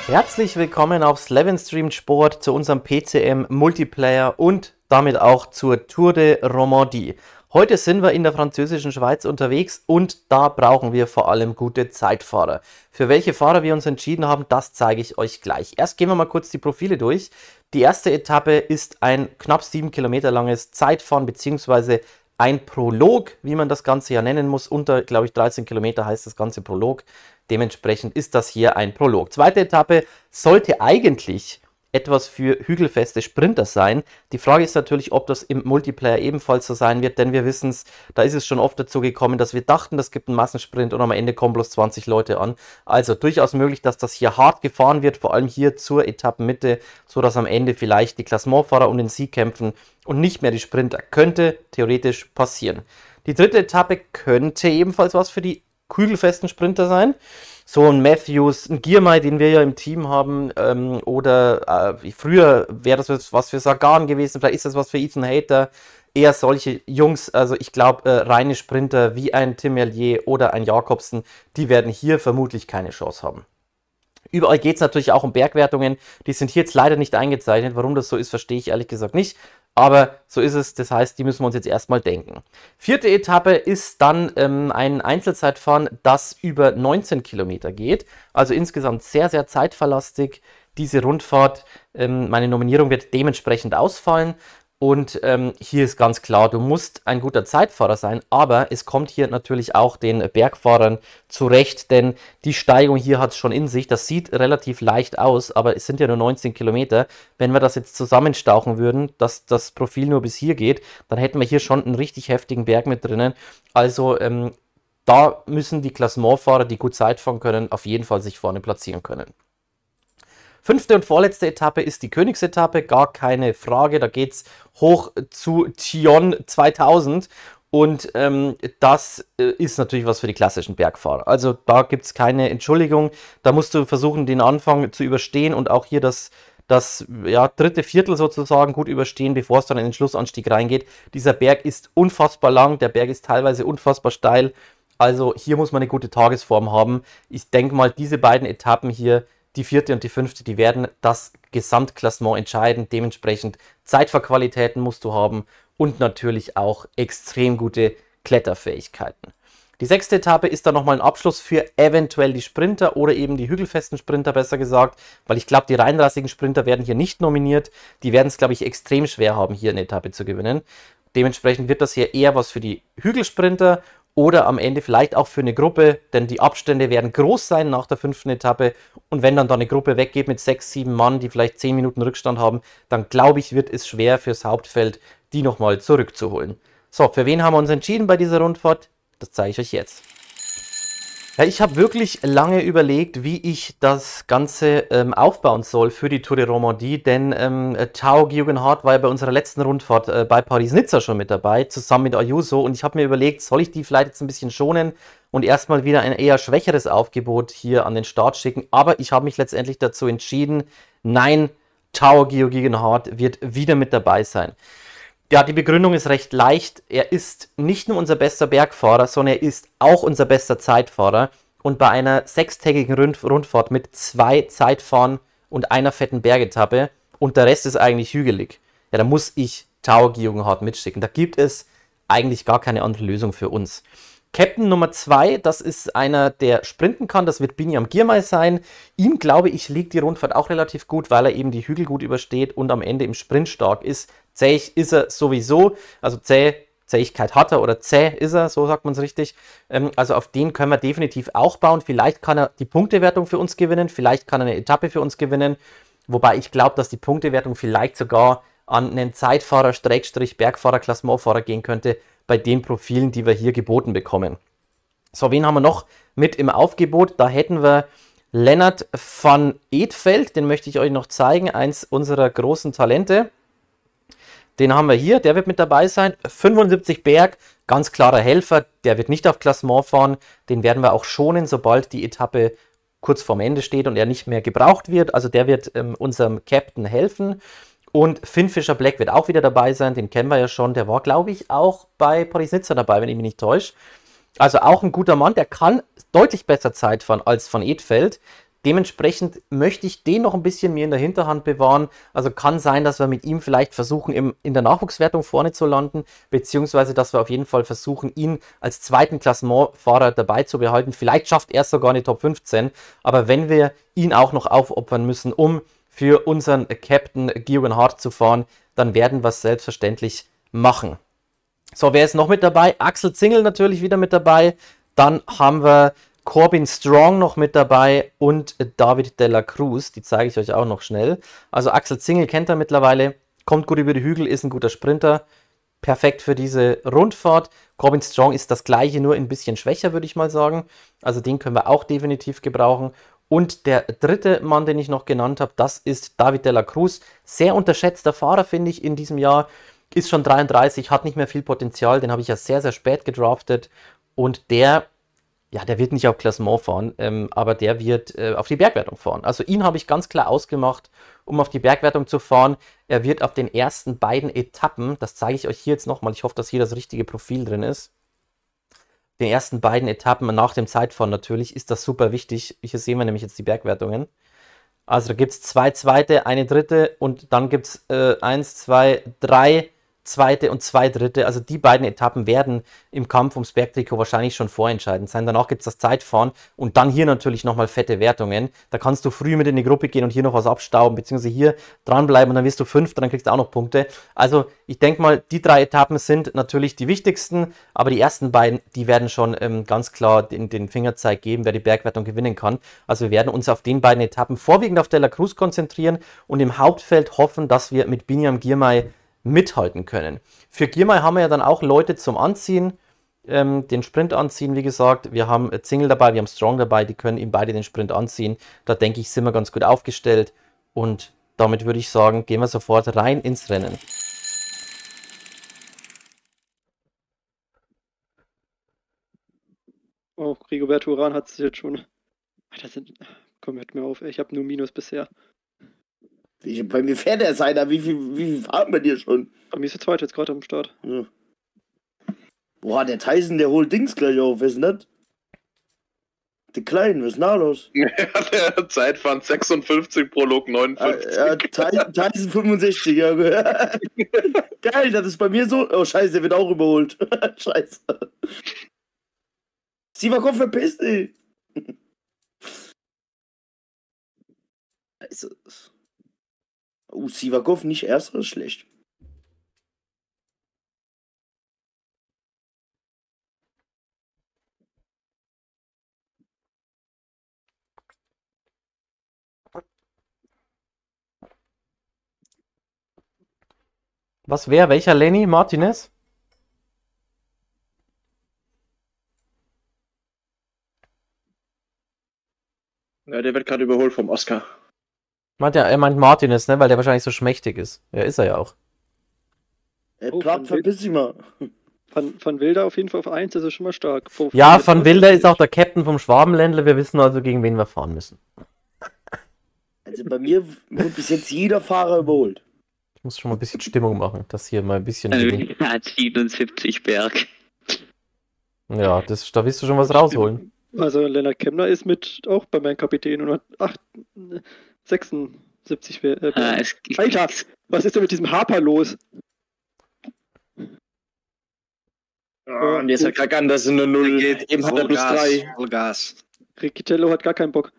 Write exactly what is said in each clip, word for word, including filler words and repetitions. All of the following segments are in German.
Herzlich willkommen auf Slevenstream Sport zu unserem P C M Multiplayer und damit auch zur Tour de Romandie. Heute sind wir in der französischen Schweiz unterwegs und da brauchen wir vor allem gute Zeitfahrer. Für welche Fahrer wir uns entschieden haben, das zeige ich euch gleich. Erst gehen wir mal kurz die Profile durch. Die erste Etappe ist ein knapp sieben Kilometer langes Zeitfahren bzw. ein Prolog, wie man das Ganze ja nennen muss. Unter, glaube ich, dreizehn Kilometer heißt das Ganze Prolog. Dementsprechend ist das hier ein Prolog. Zweite Etappe sollte eigentlich etwas für hügelfeste Sprinter sein. Die Frage ist natürlich, ob das im Multiplayer ebenfalls so sein wird, denn wir wissen es, da ist es schon oft dazu gekommen, dass wir dachten, das gibt einen Massensprint und am Ende kommen bloß zwanzig Leute an. Also durchaus möglich, dass das hier hart gefahren wird, vor allem hier zur Etappenmitte, sodass am Ende vielleicht die Klassementfahrer um den Sieg kämpfen und nicht mehr die Sprinter. Könnte theoretisch passieren. Die dritte Etappe könnte ebenfalls was für die hügelfesten Sprinter sein. So ein Matthews, ein Girmay, den wir ja im Team haben, ähm, oder äh, früher wäre das was für Sagan gewesen, vielleicht ist das was für Ethan Hayter, eher solche Jungs, also ich glaube, äh, reine Sprinter wie ein Tim Merlier oder ein Jakobsen, die werden hier vermutlich keine Chance haben. Überall geht es natürlich auch um Bergwertungen, die sind hier jetzt leider nicht eingezeichnet, warum das so ist, verstehe ich ehrlich gesagt nicht. Aber so ist es, das heißt, die müssen wir uns jetzt erstmal denken. Vierte Etappe ist dann ähm, ein Einzelzeitfahren, das über neunzehn Kilometer geht. Also insgesamt sehr, sehr zeitverlastig. Diese Rundfahrt, ähm, meine Nominierung wird dementsprechend ausfallen. Und ähm, hier ist ganz klar, du musst ein guter Zeitfahrer sein, aber es kommt hier natürlich auch den Bergfahrern zurecht, denn die Steigung hier hat es schon in sich. Das sieht relativ leicht aus, aber es sind ja nur neunzehn Kilometer. Wenn wir das jetzt zusammenstauchen würden, dass das Profil nur bis hier geht, dann hätten wir hier schon einen richtig heftigen Berg mit drinnen. Also ähm, da müssen die Klassementfahrer, die gut Zeit fahren können, auf jeden Fall sich vorne platzieren können. Fünfte und vorletzte Etappe ist die Königsetappe, gar keine Frage, da geht es hoch zu Tion zweitausend und ähm, das äh, ist natürlich was für die klassischen Bergfahrer. Also da gibt es keine Entschuldigung, da musst du versuchen, den Anfang zu überstehen und auch hier das, das ja, dritte Viertel sozusagen gut überstehen, bevor es dann in den Schlussanstieg reingeht. Dieser Berg ist unfassbar lang, der Berg ist teilweise unfassbar steil, also hier muss man eine gute Tagesform haben. Ich denke mal, diese beiden Etappen hier, die vierte und die fünfte, die werden das Gesamtklassement entscheiden. Dementsprechend Zeitfahrqualitäten musst du haben und natürlich auch extrem gute Kletterfähigkeiten. Die sechste Etappe ist dann nochmal ein Abschluss für eventuell die Sprinter oder eben die hügelfesten Sprinter, besser gesagt, weil ich glaube, die reinrassigen Sprinter werden hier nicht nominiert. Die werden es, glaube ich, extrem schwer haben, hier eine Etappe zu gewinnen. Dementsprechend wird das hier eher was für die Hügelsprinter oder am Ende vielleicht auch für eine Gruppe, denn die Abstände werden groß sein nach der fünften Etappe. Und wenn dann da eine Gruppe weggeht mit sechs, sieben Mann, die vielleicht zehn Minuten Rückstand haben, dann glaube ich, wird es schwer fürs Hauptfeld, die nochmal zurückzuholen. So, für wen haben wir uns entschieden bei dieser Rundfahrt? Das zeige ich euch jetzt. Ja, ich habe wirklich lange überlegt, wie ich das Ganze ähm, aufbauen soll für die Tour de Romandie, denn ähm, Tao Geoghegan Hart war ja bei unserer letzten Rundfahrt äh, bei Paris-Nizza schon mit dabei, zusammen mit Ayuso, und ich habe mir überlegt, soll ich die vielleicht jetzt ein bisschen schonen und erstmal wieder ein eher schwächeres Aufgebot hier an den Start schicken, aber ich habe mich letztendlich dazu entschieden, nein, Tao Geoghegan Hart wird wieder mit dabei sein. Ja, die Begründung ist recht leicht. Er ist nicht nur unser bester Bergfahrer, sondern er ist auch unser bester Zeitfahrer. Und bei einer sechstägigen Rund Rundfahrt mit zwei Zeitfahren und einer fetten Bergetappe und der Rest ist eigentlich hügelig, ja, da muss ich Tao Geoghegan Hart mitschicken. Da gibt es eigentlich gar keine andere Lösung für uns. Captain Nummer zwei, das ist einer, der sprinten kann, das wird Binyam Girmay sein. Ihm, glaube ich, liegt die Rundfahrt auch relativ gut, weil er eben die Hügel gut übersteht und am Ende im Sprint stark ist. Zäh ist er sowieso, also zäh, Zähigkeit hat er oder zäh ist er, so sagt man es richtig. Ähm, also auf den können wir definitiv auch bauen. Vielleicht kann er die Punktewertung für uns gewinnen, vielleicht kann er eine Etappe für uns gewinnen. Wobei ich glaube, dass die Punktewertung vielleicht sogar an einen Zeitfahrer, Schrägstrich, Bergfahrer, Klassementfahrer gehen könnte, bei den Profilen, die wir hier geboten bekommen. So, wen haben wir noch mit im Aufgebot? Da hätten wir Lennart van Eetveld, den möchte ich euch noch zeigen, eins unserer großen Talente. Den haben wir hier, der wird mit dabei sein, fünfundsiebzig Berg, ganz klarer Helfer, der wird nicht auf Klassement fahren, den werden wir auch schonen, sobald die Etappe kurz vorm Ende steht und er nicht mehr gebraucht wird, also der wird ähm, unserem Captain helfen. Und Finn Fischer-Black wird auch wieder dabei sein, den kennen wir ja schon, der war, glaube ich, auch bei Paris-Nizza dabei, wenn ich mich nicht täusche. Also auch ein guter Mann, der kann deutlich besser Zeit fahren als Van Eetveld. Dementsprechend möchte ich den noch ein bisschen mir in der Hinterhand bewahren. Also kann sein, dass wir mit ihm vielleicht versuchen, im, in der Nachwuchswertung vorne zu landen, beziehungsweise dass wir auf jeden Fall versuchen, ihn als zweiten Klassementfahrer dabei zu behalten. Vielleicht schafft er sogar eine Top fünfzehn, aber wenn wir ihn auch noch aufopfern müssen, um für unseren Captain Geoghegan Hart zu fahren, dann werden wir es selbstverständlich machen. So, wer ist noch mit dabei? Axel Zingel natürlich wieder mit dabei. Dann haben wir Corbin Strong noch mit dabei und David de la Cruz, die zeige ich euch auch noch schnell. Also Axel Zingel kennt er mittlerweile, kommt gut über die Hügel, ist ein guter Sprinter, perfekt für diese Rundfahrt. Corbin Strong ist das gleiche, nur ein bisschen schwächer, würde ich mal sagen. Also den können wir auch definitiv gebrauchen. Und der dritte Mann, den ich noch genannt habe, das ist David de la Cruz. Sehr unterschätzter Fahrer, finde ich, in diesem Jahr. Ist schon dreiunddreißig, hat nicht mehr viel Potenzial, den habe ich ja sehr, sehr spät gedraftet. Und der... Ja, der wird nicht auf Klassement fahren, ähm, aber der wird äh, auf die Bergwertung fahren. Also ihn habe ich ganz klar ausgemacht, um auf die Bergwertung zu fahren. Er wird auf den ersten beiden Etappen, das zeige ich euch hier jetzt nochmal, ich hoffe, dass hier das richtige Profil drin ist. Den ersten beiden Etappen nach dem Zeitfahren natürlich ist das super wichtig. Hier sehen wir nämlich jetzt die Bergwertungen. Also da gibt es zwei zweite, eine dritte und dann gibt es äh, eins, zwei, drei zweite und zwei dritte. Also die beiden Etappen werden im Kampf ums Bergtrikot wahrscheinlich schon vorentscheidend sein. Danach gibt es das Zeitfahren und dann hier natürlich nochmal fette Wertungen. Da kannst du früh mit in die Gruppe gehen und hier noch was abstauben, beziehungsweise hier dranbleiben und dann wirst du Fünfter, dann kriegst du auch noch Punkte. Also ich denke mal, die drei Etappen sind natürlich die wichtigsten, aber die ersten beiden, die werden schon ähm, ganz klar den, den Fingerzeig geben, wer die Bergwertung gewinnen kann. Also wir werden uns auf den beiden Etappen vorwiegend auf de la Cruz konzentrieren und im Hauptfeld hoffen, dass wir mit Binyam Girmay mithalten können. Für Girmay haben wir ja dann auch Leute zum Anziehen, ähm, den Sprint anziehen, wie gesagt. Wir haben Zingel dabei, wir haben Strong dabei, die können ihm beide den Sprint anziehen. Da denke ich, sind wir ganz gut aufgestellt und damit würde ich sagen, gehen wir sofort rein ins Rennen. Oh, Rigoberto Urán hat es jetzt schon. Das sind... Komm, hört mir auf, ich habe nur Minus bisher. Ich, bei mir fährt er seiner. Wie viel, wie viel fahren wir dir schon? Bei mir ist der zweite jetzt gerade am Start. Ja. Boah, der Tyson, der holt Dings gleich auf. Wer ist denn das? Der Kleine, was ist denn da los? Ja, der Zeitfahren sechsundfünfzig, Prolog neunundfünfzig. Ja, Tyson, Tyson fünfundsechzig, ja. Geil, das ist bei mir so. Oh, scheiße, der wird auch überholt. Scheiße. Sivakov, verpiss dich. Scheiße. Oh, Sivakov nicht erster, ist schlecht. Was wäre? Welcher Lenny? Martinez? Ja, der wird gerade überholt vom Oscar. Meint er, er meint Martinez, ne? Weil der wahrscheinlich so schmächtig ist. Ja, ist er ja auch. Ey, Oh, Platt, von verpiss dich mal. Van, Van Wilder auf jeden Fall auf eins, das ist schon mal stark. Vor- Ja, vor- Van Wilder ist auch der Captain vom Schwabenländler. Wir wissen also, gegen wen wir fahren müssen. Also bei mir wird bis jetzt jeder Fahrer überholt. Ich muss schon mal ein bisschen Stimmung machen, dass hier mal ein bisschen... hat siebenundsiebzig Berg. Ja, das, da willst du schon was rausholen. Also Lennart Kemner ist mit auch bei meinem Kapitän und hat acht, sechsundsiebzig. Äh, Ah, es, Alter, was ist denn mit diesem Harper los? Oh, und jetzt hat Kack anders in der Null. Geht Eben hat er plus drei. Vollgas. Riccitello hat gar keinen Bock.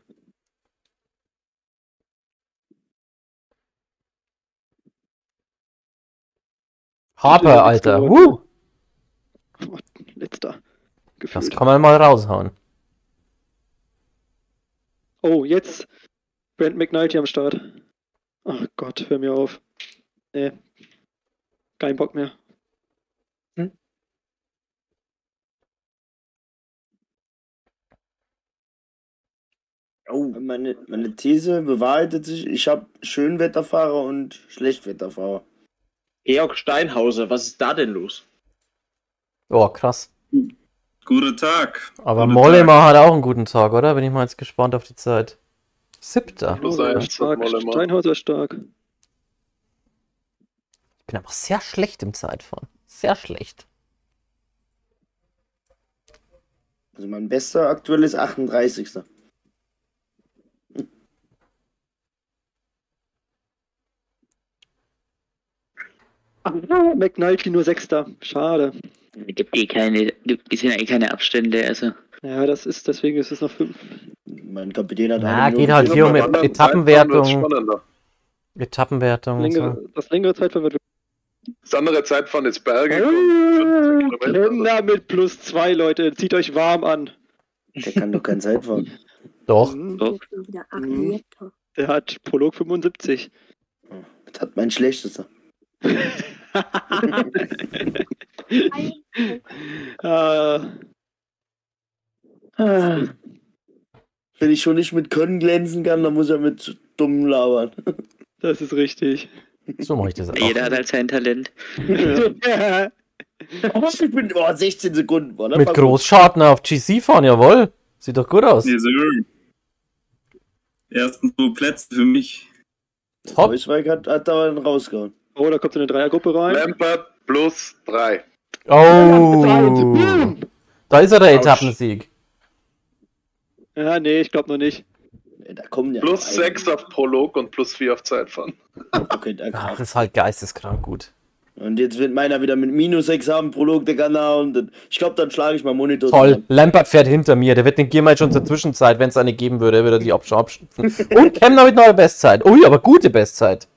Harper, Alter. Woo! Oh, letzter. Das Gefühlt. kann man mal raushauen. Oh, jetzt Brent McNulty am Start. Ach Gott, hör mir auf. Nee. Kein Bock mehr. Oh. Meine, meine These bewahrheitet sich. Ich habe Schönwetterfahrer und Schlechtwetterfahrer. Georg Steinhauser, was ist da denn los? Oh, krass. Guten Tag. Aber Guten Mollema hat auch einen guten Tag, oder? Bin ich mal jetzt gespannt auf die Zeit. Siebter. Plus Oh, eins, stark. Mollema. Steinhauser stark. Ich bin aber sehr schlecht im Zeitfahren. Sehr schlecht. Also mein bester aktuell ist achtunddreißigster McNulty nur Sechster. Schade. Es gibt eh keine, gibt- die sind eigentlich keine Abstände, also. Ja, das ist, deswegen ist es noch fünf. Mein Kapitän hat Na, eine geht Minute halt zehn. hier um Beim anderen Etappenwertung. Zeitfahren wird's spannender. Etappenwertung und Längere, so. das längere Zeitfahren wird. Das andere Zeitfahren ist Berge. Oh, fünfzig Kilometer. Kemner mit plus zwei, Leute. Zieht euch warm an. Der kann doch keine Zeit fahren. Doch. Mhm. Doch. Schon wieder Arietta. Der hat Prolog fünfundsiebzig. Das hat mein schlechtester. äh, Ah. Wenn ich schon nicht mit Können glänzen kann, dann muss er mit dummen labern. das ist richtig. So mache ich das auch. Jeder hat halt sein Talent. Oh, ich bin oh, sechzehn Sekunden. Boah, das Mit war gut. Großschaden auf G C fahren, jawohl. Sieht doch gut aus. Nee, Sir. Ersten zwei Plätze für mich. Top. Kreuzweig hat, hat da einen rausgehauen. Oh, da kommt so eine Dreiergruppe rein. Lampert plus drei. Oh. Boom. Da ist er, der Autsch. Etappensieg. Ja, nee, ich glaube noch nicht. Nee, da kommen ja Plus noch sechs auf Prolog und plus vier auf Zeitfahren. einige. Okay, da Ach, krass. das ist halt geisteskrank gut. Und jetzt wird meiner wieder mit minus sechs haben, Prolog der Kanal. Und dann- ich glaube, dann schlage ich mal Monitor Toll. zusammen. Lampert fährt hinter mir. Der wird den Gehen wir jetzt schon zur Zwischenzeit, wenn es eine geben würde, würde er die absch- abschöpfen. Und Kemner mit neuer Bestzeit. Ui, aber gute Bestzeit.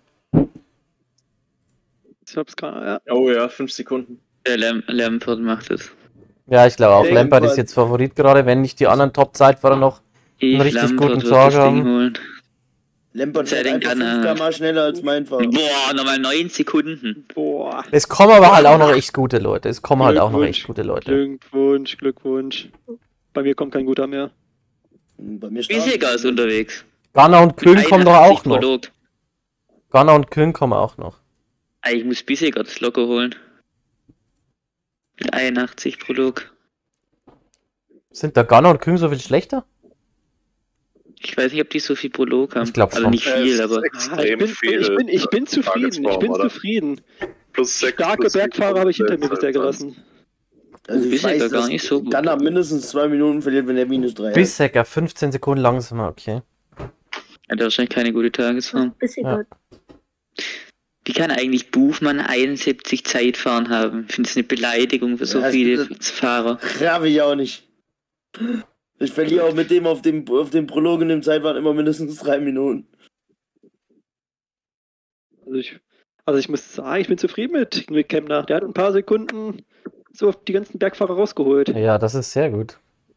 Ich hab's gerade, ja. Oh ja, fünf Sekunden. Der Lam Lampert macht es. Ja, ich glaube auch. Irgendwann- Lampert ist jetzt Favorit gerade, wenn nicht die anderen Top-Zeitfahrer noch. Ich richtig Lampert guten wird Tag das Ding haben. holen. Lampert Sei fährt denn einfach gerne. fünf Kilometer mal schneller als mein Fahrer. Boah, nochmal neun Sekunden. Boah. Es kommen aber halt auch noch echt gute Leute. Es kommen halt auch noch echt gute Leute. Glückwunsch, Glückwunsch. Bei mir kommt kein guter mehr. Und Bei mir Biseger ist unterwegs. Ghana und Kühn kommen doch auch noch. Prolog. Ghana und Kühn kommen auch noch. Ah, ich muss Biseger das locker holen. Mit einundachtzig Prolog. Sind da Ghana und Kühn so viel schlechter? Ich weiß nicht, ob die so viel Prolog haben. Ich glaub Also schon. nicht Ja, es viel, ist aber. Ah, ich, extrem bin, viel. ich, bin, ich bin zufrieden. Ich bin Tagesform, oder? zufrieden. Plus sechs. Starke plus vier, Bergfahrer habe ich hinter mir plus bisher sechs. gelassen. Also ich Biseger weiß, gar dass nicht so gut. Ghana mindestens zwei Minuten verliert, wenn er minus drei hat. Bissecker, fünfzehn Sekunden langsamer, okay. Hat er wahrscheinlich keine gute Tagesform. Bis egal. Wie kann eigentlich Buchmann einundsiebzig Zeitfahren haben? Ich finde es eine Beleidigung für so Ja, es viele gibt- Fahrer. Raff ich auch nicht. Ich verliere auch mit dem auf dem, auf dem Prolog in dem Zeitfahren immer mindestens drei Minuten. Also ich, also ich muss sagen, ich bin zufrieden mit, mit Kemner. Der hat ein paar Sekunden so auf die ganzen Bergfahrer rausgeholt. Ja, das ist sehr gut.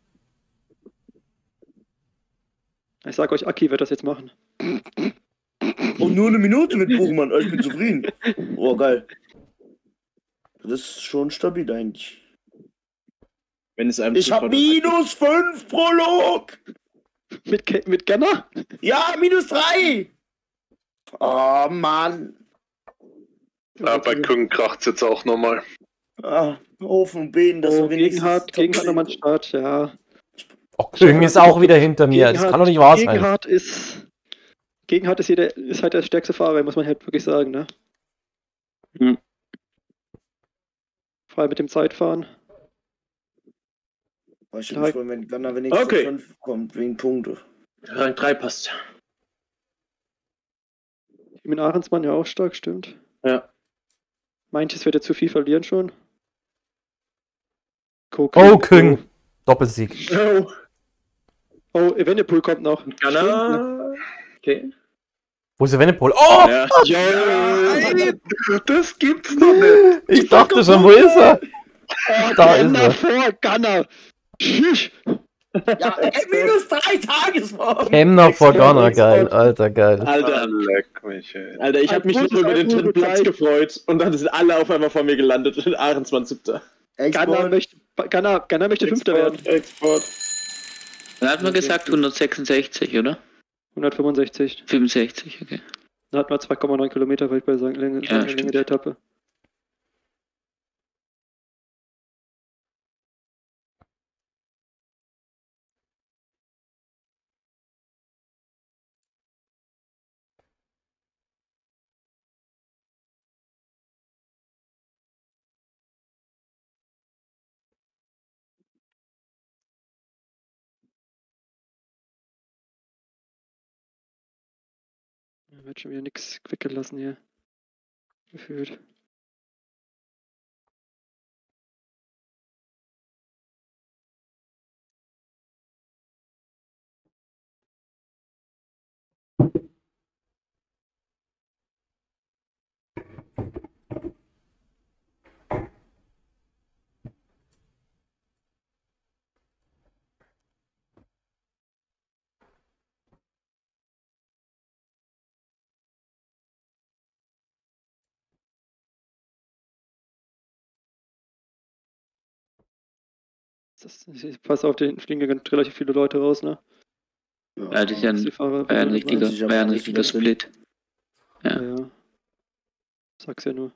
Ich sag euch, Aki wird das jetzt machen. Und nur eine Minute mit Buchmann, ich bin zufrieden. Oh, geil. Das ist schon stabil eigentlich. Wenn es einem Ich hab zufällt. minus fünf Prolog! Mit, Ke mit Kenner? Ja, minus drei! Oh, Mann. Ja, bei Küng kracht's jetzt auch nochmal. Ah, Hofen und Beten, dass Oh, wir wenigstens Gegenhardt, Top Gegenhardt nochmal zehn- Start, ja. Oh, Kühn ist auch wieder hinter mir. Das kann doch nicht wahr sein. Gegenhardt ist, Gegenhardt ist, hier der, ist halt der stärkste Fahrer, muss man halt wirklich sagen, ne? Hm. Vor allem mit dem Zeitfahren. Boah, ich würde mich freuen, wenn Ghana wenigstens Okay. fünf kommt, wegen Punkte. Rang drei passt. Mit Ahrensmann ja auch stark, stimmt. Ja. Manches wird jetzt zu viel verlieren schon. Oh, Küng. Doppelsieg. Oh. Oh, Evenepoel kommt noch. Ghana. Okay. Wo ist Evenepoel? Oh! Ja. Ja, Das gibt's doch nicht. Ich dachte schon, wo ist er? Da ist Gunnar er. vor Gunnar. Tschüss. Ja, ey, minus drei Tagesform! Kemner vor Export, Ghana, geil. Export. Alter, geil. Alter, Leck mich, ey. Alter, ich habe mich Ein nur über den gutes dritten Platz Alkoholbereich. gefreut und dann sind alle auf einmal vor mir gelandet und Ahrensmann siebter. Gunnar Export. möchte, Gunnar, Gunnar möchte Fünfter werden. Export. Dann hat man gesagt hundertsechsundsechzig, oder? hundertfünfundsechzig. fünfundsechzig, okay. Dann hat man zwei Komma neun Kilometer, würde ich bei sagen, Länge, Ja, Länge stimmt. der Etappe. Da wird schon wieder nichts weggelassen hier. Gefühlt. das, ich pass auf, den fliegen ja ganz relativ viele Leute raus, ne? Ja, das ist ja Dass ein, die Fahrer war ja ein dabei richtiger, sich aber war ja ein alles richtiger wieder drin. Split. Ja. Ja. ja. Sag's ja nur.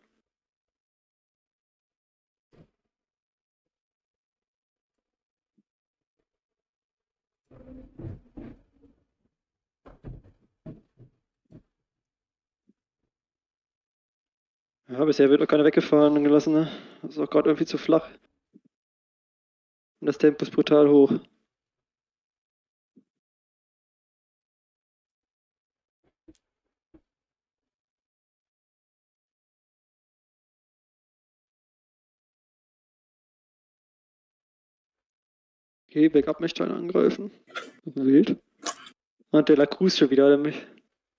Ja, bisher wird noch keiner weggefahren gelassen, ne? Das ist auch gerade irgendwie zu flach. Und das Tempo ist brutal hoch. Okay, Backup möchte einen angreifen. Wild. Und der La Cruz schon wieder, hat er mich.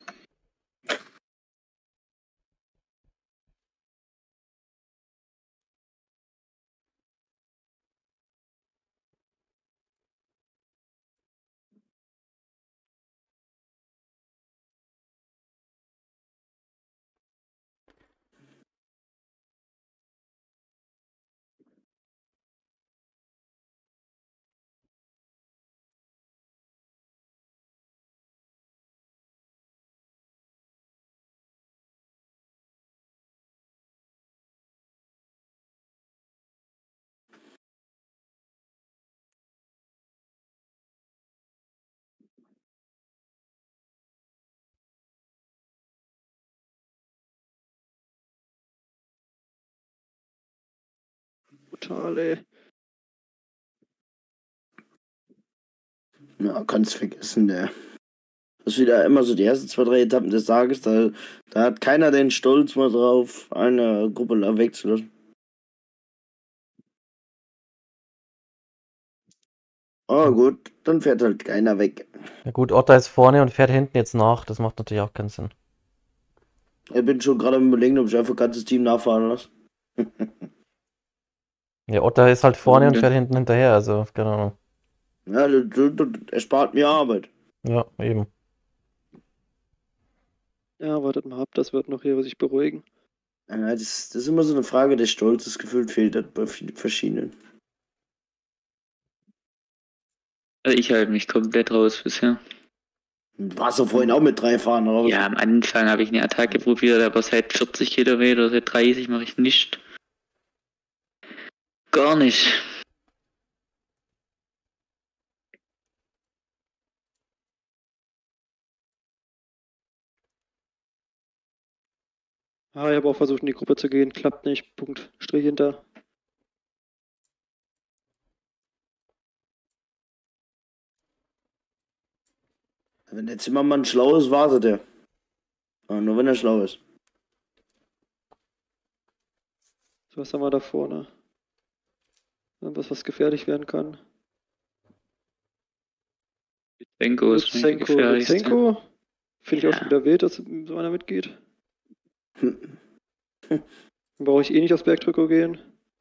Brutal, ey. Ja, kannst vergessen, der. Das ist wieder immer so die ersten zwei, drei Etappen des Tages, da, da hat keiner den Stolz mal drauf, eine Gruppe wegzulassen. Oh gut, dann fährt halt keiner weg. Ja gut, Otta ist vorne und fährt hinten jetzt nach. Das macht natürlich auch keinen Sinn. Ich bin schon gerade am Überlegen, ob ich einfach ganzes Team nachfahren lasse. Ja, Otta ist halt vorne und Ja. fährt hinten hinterher, also keine Ahnung. Ja, das, das erspart mir Arbeit. Ja, eben. Ja, wartet mal ab, das wird noch hier sich beruhigen. Ja, das, das ist immer so eine Frage des Stolzes, gefühlt fehlt das bei vielen verschiedenen. Also ich halte mich komplett raus bisher. Warst du vorhin auch mit drei fahren, oder was? Ja, am Anfang habe ich eine Attacke probiert, aber seit vierzig Kilometer, seit dreißig mache ich nicht. Gar nicht. Ah, ich habe auch versucht, in die Gruppe zu gehen. Klappt nicht. Punkt. Strich hinter. Wenn der Zimmermann schlau ist, wartet er. Aber nur wenn er schlau ist. So, was haben wir da vorne? Irgendwas, was gefährlich werden kann. Benko ist nicht Lutsenko, gefährlich. Lutsenko. Finde ich auch Ja. schon wieder wild, dass so einer mitgeht. Dann brauche ich eh nicht aufs Bergtrikot gehen.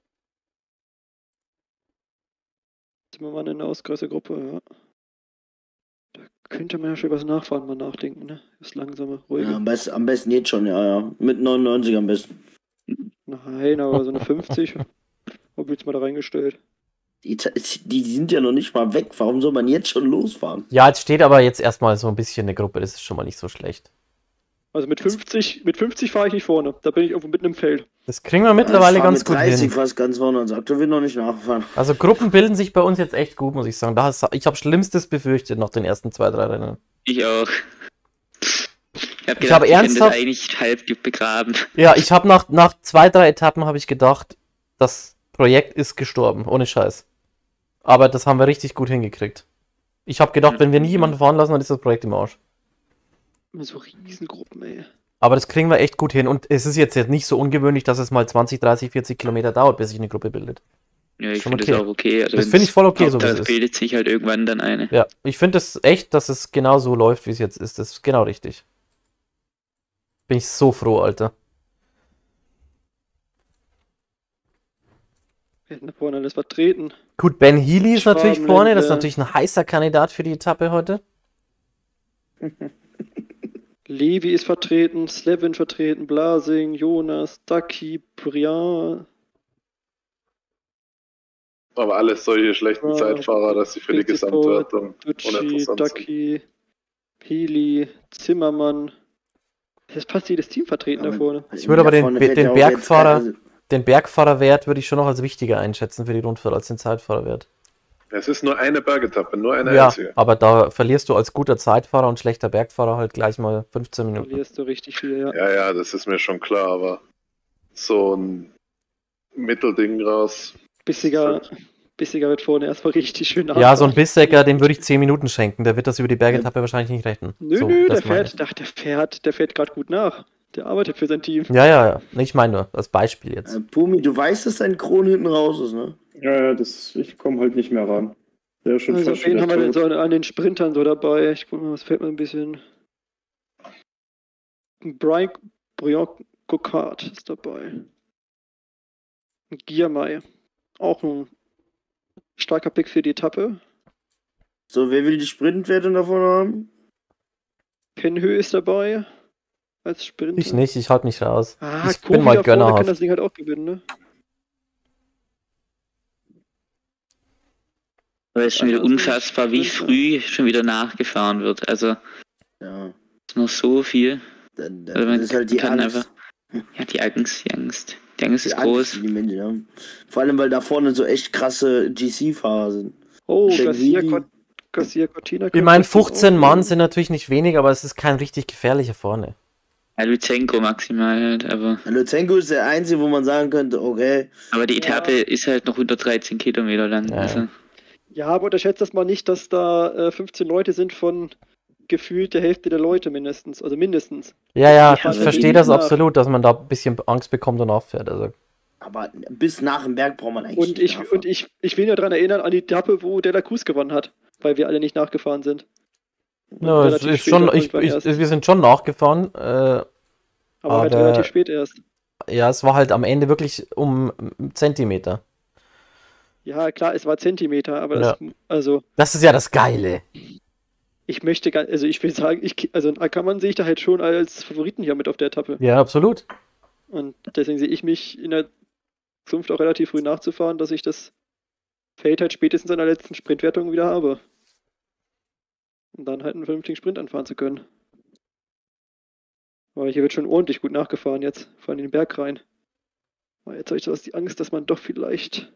Jetzt sind wir mal in der Ausreißergruppe, ja. Da könnte man ja schon über das Nachfahren mal nachdenken, ne? Das langsame, ruhige. Ja, am, besten, am besten jetzt schon, ja, ja. Mit neunundneunzig am besten. Nein, aber so eine fünfzig. Wo wird's mal da reingestellt? Die, die sind ja noch nicht mal weg. Warum soll man jetzt schon losfahren? Ja, jetzt steht aber jetzt erstmal so ein bisschen eine Gruppe, das ist schon mal nicht so schlecht. Also mit fünfzig, mit fünfzig fahre ich nicht vorne. Da bin ich irgendwo mitten im Feld. Das kriegen wir mittlerweile ich fahr ganz mit gut dreißig hin. fast ganz vorne und sagt, du willst noch nicht nachfahren. Also Gruppen bilden sich bei uns jetzt echt gut, muss ich sagen. Da hast, ich habe Schlimmstes befürchtet nach den ersten zwei, drei Rennen. Ich auch. Ich habe Ich habe gedacht, ich könnte ernsthaft- das eigentlich halb begraben. Ja, ich habe nach, nach zwei, drei Etappen habe ich gedacht, das Projekt ist gestorben, ohne Scheiß. Aber das haben wir richtig gut hingekriegt. Ich habe gedacht, wenn wir nie jemanden fahren lassen, dann ist das Projekt im Arsch. So Riesengruppen, ey. Aber das kriegen wir echt gut hin. Und es ist jetzt, jetzt nicht so ungewöhnlich, dass es mal zwanzig, dreißig, vierzig Kilometer dauert, bis sich eine Gruppe bildet. Ja, ich Schon finde okay. das auch okay. Also Das wenn's- finde ich voll okay, so wie es Hauptsache, ist. bildet sich halt irgendwann dann eine. Ja, ich finde es echt, dass es genau so läuft, wie es jetzt ist. Das ist genau richtig. Bin ich so froh, Alter. Wir hätten da vorne alles vertreten. Gut, Ben Healy ist natürlich Schwabenländer. vorne. Das ist natürlich ein heißer Kandidat für die Etappe heute. Levi ist vertreten, Slevin vertreten, Blasing, Jonas, Ducky, Brian. Aber alles solche schlechten Ja, Zeitfahrer, dass sie für die Prinzip Gesamtwertung Ducci, uninteressant sind. Ducky, Pili, Zimmermann. Es ist fast jedes Team vertreten da vorne. Ich würde aber den, Vorne fährt den ja auch jetzt Bergfahrer, kein- also, den Bergfahrerwert würde ich schon noch als wichtiger einschätzen für die Rundfahrt als den Zeitfahrerwert. Es ist nur eine Bergetappe, nur eine Ja, einzige. aber da verlierst du als guter Zeitfahrer und schlechter Bergfahrer halt gleich mal fünfzehn Minuten. Verlierst du richtig viel, ja. Ja, ja, das ist mir schon klar, aber so ein Mittelding raus. Bissiger, Bissiger wird vorne erstmal richtig schön Ja, so ein nachfahren. Bissecker, dem würde ich zehn Minuten schenken. Der wird das über die Bergetappe wahrscheinlich nicht retten. Nö, so, nö, das der meine fährt, ach, der fährt, der fährt gerade gut nach. Der arbeitet für sein Team. ich. Ja, ja, ja. Ich meine nur, als Beispiel jetzt. äh, Pumi, du weißt, dass dein Kron hinten raus ist, ne? Ja, ja, das, ich komme halt nicht mehr ran. Der ist schon Also fast wen wieder haben wir denn so tot. an, an den Sprintern so dabei? Ich guck mal, was fällt mir ein bisschen. Brian Brian Cocard ist dabei. Giermai. Auch ein starker Pick für die Etappe. So, wer will die Sprintwertung davon haben? Penhö ist dabei. Als Sprinter. Ich nicht, ich halte mich raus. Ah, ich bin Kofi mal da vorne kann gönnerhaft. das Ding halt auch gewinnen, ne? Aber es ist schon wieder Also, unfassbar, wie Sprinter. früh schon wieder nachgefahren wird. Also, Ja, es ist noch so viel. dann, dann Also man ist halt die kann Angst. einfach- Ja, die Angst, die Angst. Die Angst Die ist Angst, groß. die die Menschen haben. Vor allem, weil da vorne so echt krasse G C-Fahrer sind. Oh, Shaq Garcia, Vivi. Cort Garcia Cortina. Ich könnte meine, das Ding fünfzehn auch Mann gewinnen. sind natürlich nicht wenig, aber es ist kein richtig gefährlicher vorne. Ja, Lutsenko maximal halt, aber, Ja, Lutsenko ist der Einzige, wo man sagen könnte, okay, aber die Ja. Etappe ist halt noch hundertdreizehn Kilometer lang. Ja. Also, Ja, aber unterschätzt das mal nicht, dass da äh, fünfzehn Leute sind von gefühlt der Hälfte der Leute mindestens. Also mindestens. Ja, ja, Ja, ich aber verstehe die das nach- absolut, dass man da ein bisschen Angst bekommt und auffährt. Also, aber bis nach dem Berg braucht man eigentlich Und nicht ich, nachfahren. und ich, ich will nur daran erinnern an die Etappe, wo De La Cruz gewonnen hat, weil wir alle nicht nachgefahren sind. Und ja, es relativ ist spät schon, dann ich, irgendwann ich, erst. wir sind schon nachgefahren. Äh, aber halt aber- relativ spät erst. ja, es war halt am Ende wirklich um Zentimeter. Ja, klar, es war Zentimeter, aber Ja. das, also Das ist ja das Geile. ich möchte gar, also ich will sagen, ich, also Ackermann sehe ich da halt schon als Favoriten hier mit auf der Etappe. Ja, absolut. Und deswegen sehe ich mich in der Zukunft auch relativ früh nachzufahren, dass ich das Feld halt spätestens in der letzten Sprintwertung wieder habe. Und dann halt einen vernünftigen Sprint anfahren zu können. Aber hier wird schon ordentlich gut nachgefahren jetzt, vor allem in den Berg rein. Aber jetzt habe ich so die Angst, dass man doch vielleicht.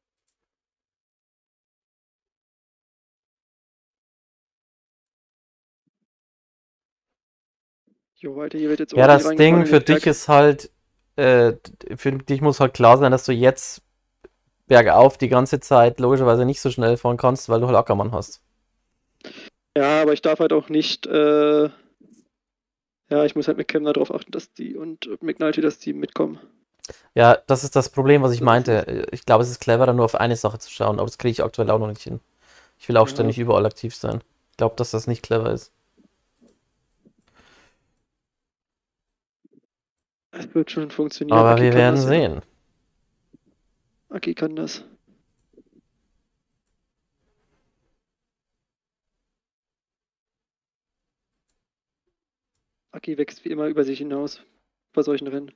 Jo, Alter, hier wird jetzt Ja, ordentlich das reingefahren Ding in für den Berg. dich ist halt, äh, für dich muss halt klar sein, dass du jetzt bergauf die ganze Zeit logischerweise nicht so schnell fahren kannst, weil du halt Ackermann hast. Ja, aber ich darf halt auch nicht, äh, ja, ich muss halt mit Kemner darauf achten, dass die und McNulty, dass die mitkommen. Ja, das ist das Problem, was ich Das meinte. Ich glaube, es ist cleverer, nur auf eine Sache zu schauen, aber das kriege ich aktuell auch noch nicht hin. Ich will auch Ja. ständig überall aktiv sein. Ich glaube, dass das nicht clever ist. Es wird schon funktionieren. Aber Aki wir kann werden das, ja. sehen. Aki kann das. Aki wächst wie immer über sich hinaus bei solchen Rennen.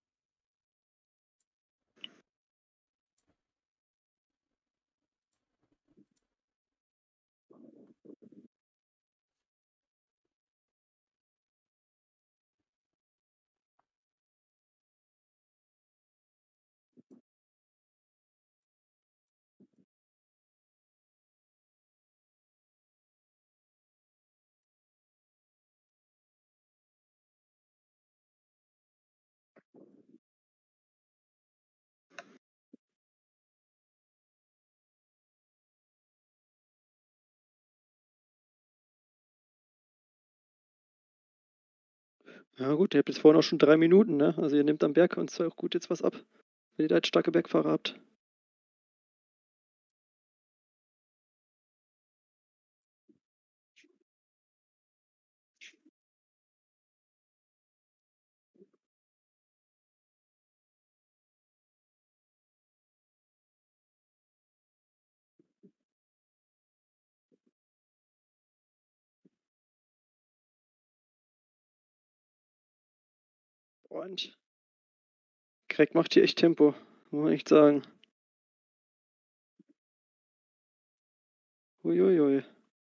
Ja gut, ihr habt jetzt vorhin auch schon drei Minuten, ne? Also ihr nehmt am Berg uns auch gut jetzt was ab, wenn ihr da jetzt starke Bergfahrer habt. Und Greg macht hier echt Tempo, muss man echt sagen. Uiuiui.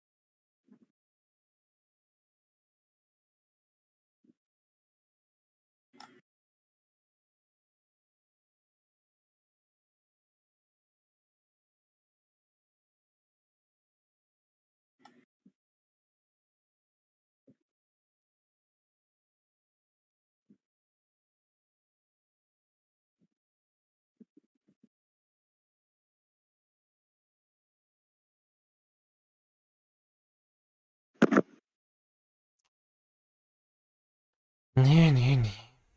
Nee, nee, nee.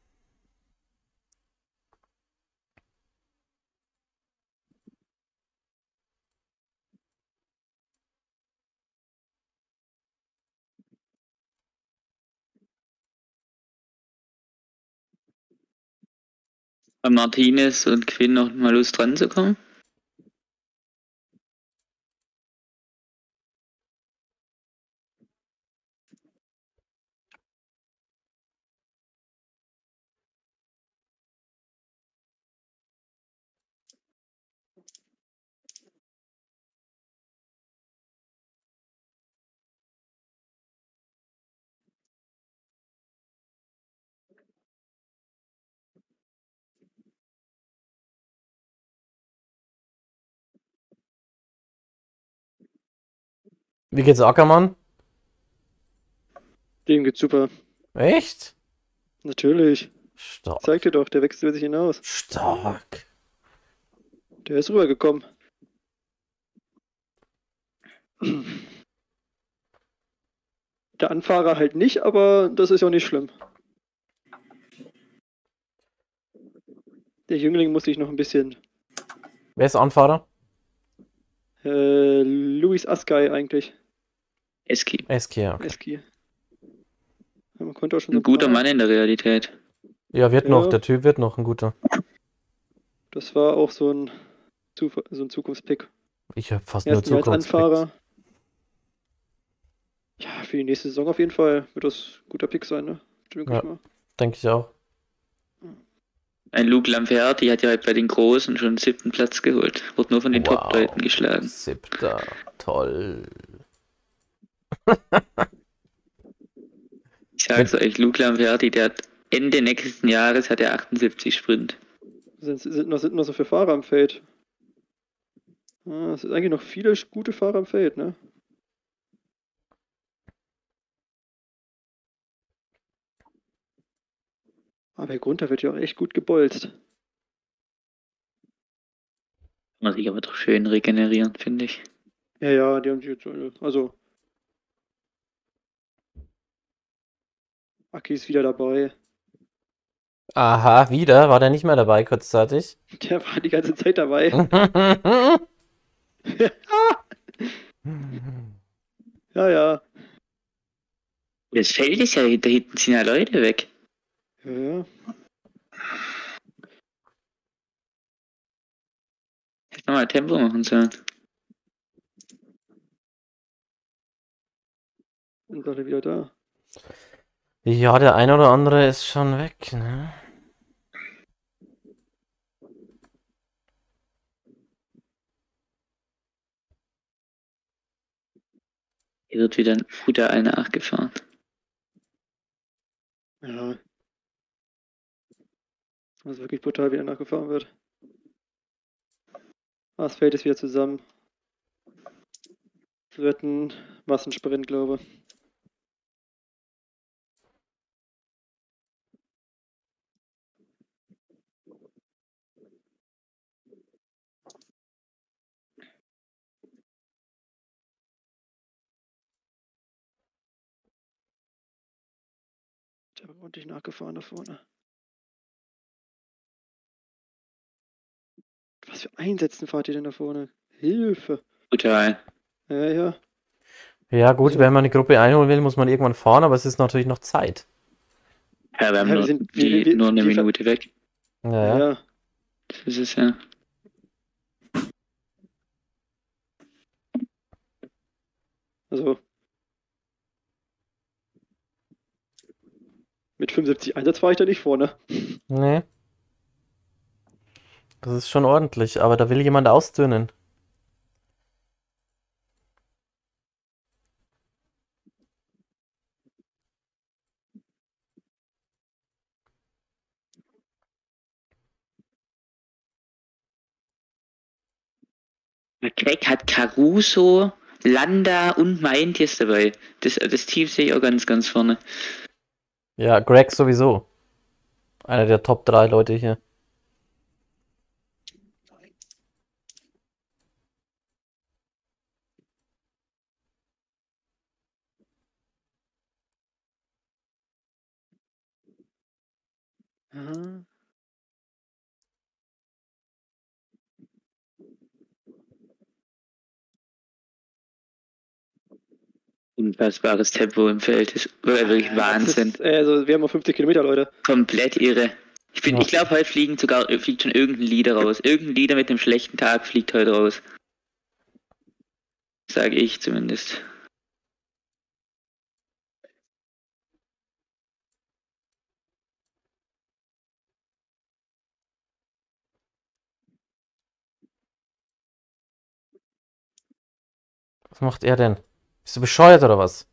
Haben Martinez und Quinn noch mal Lust dran zu kommen? Wie geht's Ackermann? Dem geht's super. Echt? Natürlich. Stark. Zeig dir doch, der wächst über sich hinaus. Stark. Der ist rübergekommen. Der Anfahrer halt nicht, aber das ist ja auch nicht schlimm. Der Jüngling muss sich noch ein bisschen. Wer ist Anfahrer? Äh, Luis Ascai eigentlich. Eski. Eski, ja. Okay. Eski. Ja, man konnte auch schon so Ein guter paar- Mann in der Realität. Ja, wird Ja. noch. Der Typ wird noch ein guter. Das war auch so ein, Zuf so ein Zukunftspick. Ich habe fast nur Ersten Jahr als Zukunftspicks. Anfahrer. Ja, für die nächste Saison auf jeden Fall wird das ein guter Pick sein, ne? Denke Ja. ich mal. Denke ich auch. Ein Luke Lamperti hat ja halt bei den Großen schon den siebten Platz geholt. Wurde nur von den Wow. Top-Leuten geschlagen. Siebter. Toll. Ich sag's euch, Luke Lamperti, der hat Ende nächsten Jahres hat er achtundsiebzig Sprint. Sind, sind, noch, sind noch so viele Fahrer am Feld. Ah, es sind eigentlich noch viele gute Fahrer am Feld, ne? Aber der Grund, da wird ja auch echt gut gebolzt. Muss sich aber doch schön regenerieren, finde ich. Ja, ja, die haben sich jetzt, äh, also. Aki ist wieder dabei. Aha, wieder? War der nicht mehr dabei kurzzeitig? Der war die ganze Zeit dabei. Ja, ja. Das Feld ist ja, da hinten sind ja Leute weg. Ja, ja. Hätte man mal Tempo machen sollen. Sind alle wieder da. Ja, der eine oder andere ist schon weg, ne? Hier wird wieder ein Futter nachgefahren. Ja. Also wirklich brutal wieder nachgefahren wird. Ah, das Feld ist wieder zusammen. Es wird ein Massensprint, glaube ich. Der wird ordentlich nachgefahren da vorne. Was für Einsätzen fahrt ihr denn da vorne? Hilfe! Brutal. Ja, ja. Ja, gut, Also- wenn man eine Gruppe einholen will, muss man irgendwann fahren, aber es ist natürlich noch Zeit. Ja, wir haben Ja, wir nur, sind- die, wir- wir- nur eine wir- Minute weg. Ja, Ja, ja. ja. Das ist es ja. Also. Mit fünfundsiebzig Einsatz fahre ich da nicht vorne. Nee. Das ist schon ordentlich, aber da will jemand ausdünnen. Greg hat Caruso, Landa und Meintjes dabei. Das, das Team sehe ich auch ganz, ganz vorne. Ja, Greg sowieso. Einer der Top drei Leute hier. Aha. Unfassbares Tempo im Feld. Das ist wirklich Wahnsinn. Das ist, äh, also wir haben noch fünfzig Kilometer, Leute. Komplett irre. Ich, bin, Ja. ich glaube, heute fliegen sogar, fliegt schon irgendein Leader raus. Irgendein Leader mit einem schlechten Tag fliegt heute raus. Sage ich zumindest. Was macht er denn? Bist du bescheuert oder was?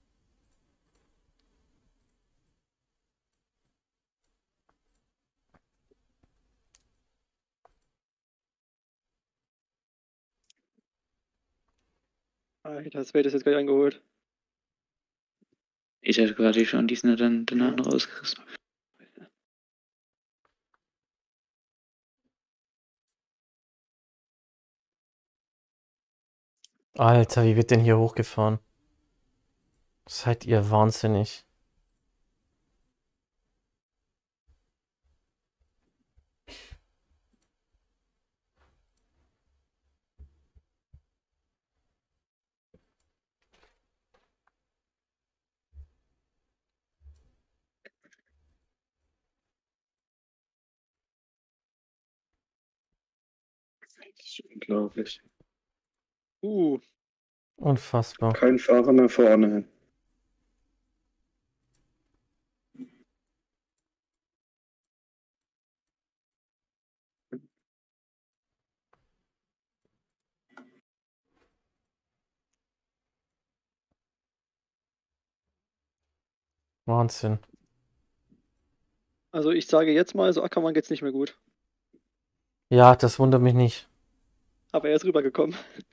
Alter, das Welt ist jetzt gleich eingeholt. Ich hatte gerade schon, die sind ja dann danach noch rausgerissen. Alter, wie wird denn hier hochgefahren? Seid ihr wahnsinnig. Das ist unglaublich. Uh, Unfassbar. Kein Fahrer nach vorne hin. Wahnsinn. also ich sage jetzt mal, so Ackermann geht's nicht mehr gut. Ja, das wundert mich nicht. Aber er ist rübergekommen.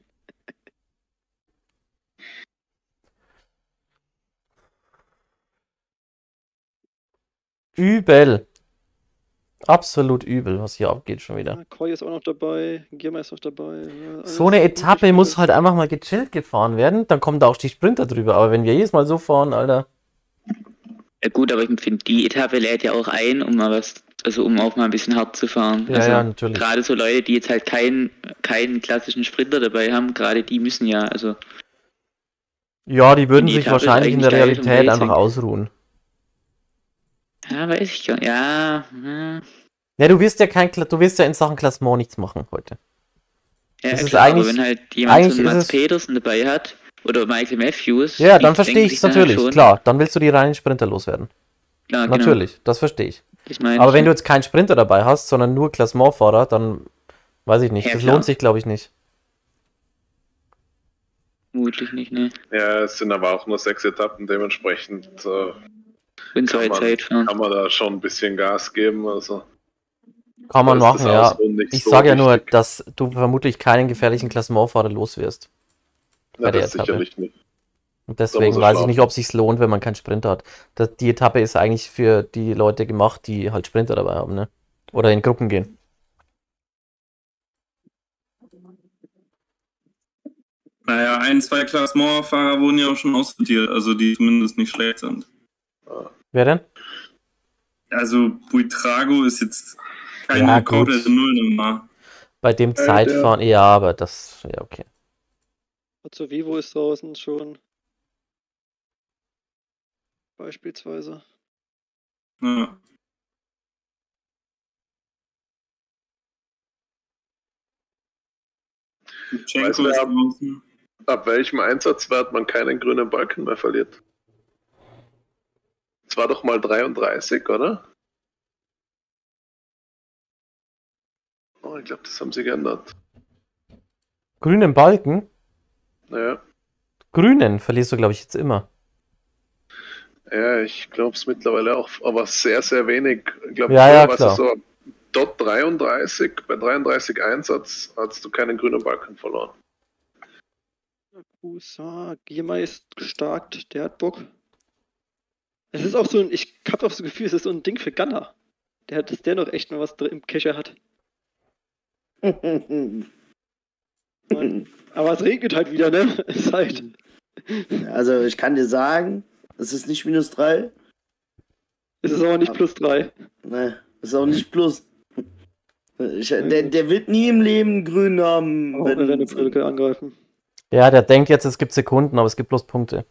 Übel. Absolut übel, was hier abgeht schon wieder. Ja, Koy ist auch noch dabei, Girma ist noch dabei. Ja, alles So eine Etappe muss richtig halt einfach mal gechillt gefahren werden. Dann kommen da auch die Sprinter drüber. Aber wenn wir jedes Mal so fahren, Alter. Ja gut, aber ich finde, die Etappe lädt ja auch ein, um mal was, also um auch mal ein bisschen hart zu fahren. Ja, also ja, natürlich. gerade so Leute, die jetzt halt keinen keinen klassischen Sprinter dabei haben, gerade die müssen ja, also Ja, die würden Die sich Etappe ist wahrscheinlich in der eigentlich geil zum Realität Racing. einfach ausruhen. ja, weiß ich gar nicht. Ja, ja, Ja, du wirst ja kein, Kla- du wirst ja in Sachen Klassement nichts machen heute. ja Das ist klar, aber eigentlich- wenn halt jemand eigentlich so einen ist Mats es- Pedersen dabei hat oder Michael Matthews, Ja, die dann verstehe denken ich sich es dann natürlich, schon, klar. Dann willst du die reinen Sprinter loswerden. Klar, genau. Natürlich, das verstehe ich. Ich meine, Aber wenn du jetzt keinen Sprinter dabei hast, sondern nur Klassementfahrer, dann weiß ich nicht. Ja, Das klar. lohnt sich, glaube ich, nicht. vermutlich nicht, ne? Ja, es sind aber auch nur sechs Etappen, dementsprechend äh, Wenn zwei kann, man, Zeit fahren. kann man da schon ein bisschen Gas geben. Also, Kann man da ist das machen, ja. Ausruhen nicht Ich so sage ja nur, wichtig. dass du vermutlich keinen gefährlichen Klassementfahrer los wirst. Ja, bei der das Etappe. sicherlich nicht. Und Da deswegen muss er weiß ich schlafen. nicht, ob es sich lohnt, wenn man keinen Sprinter hat. Das, die Etappe ist eigentlich für die Leute gemacht, die halt Sprinter dabei haben, ne? Oder in Gruppen gehen. Naja, ein, zwei Klassementfahrer wurden ja auch schon aussortiert, also die zumindest nicht schlecht sind. Wer denn? Also Buitrago ist jetzt keine Ja, gut. komplette Nullnummer. Bei dem der- Zeitfahren, ja, aber das, ja, okay. Otto Vivo ist draußen schon. Beispielsweise. Ja. Shevchenko Weißt du, ist wer- draußen. Ab welchem Einsatzwert man keinen grünen Balken mehr verliert? Es war doch mal dreiunddreißig, oder? Oh, ich glaube, das haben sie geändert. Grünen Balken? Naja, Grünen verlierst du, glaube ich, jetzt immer. ja, ich glaube es mittlerweile auch, aber sehr, sehr wenig. Ich glaube, Ja, früher ja, war es klar. so dort dreiunddreißig, bei dreiunddreißig Einsatz hast du keinen grünen Balken verloren. Kusa, Giermai ist gestarkt, der hat Bock. Es ist auch so ein, ich habe auch so das Gefühl, es ist so ein Ding für Gunner. Der hat, dass der noch echt noch was drin im Kescher hat. Und, aber es regnet halt wieder, ne? Es ist halt. Also ich kann dir sagen, es ist nicht minus drei. Es ist aber nicht plus drei. Ne, es ist auch nicht plus. Ich, der, der wird nie im Leben grün haben. Auch wenn wir eine Brücke angreifen. Ja, der denkt jetzt, es gibt Sekunden, aber es gibt bloß Punkte.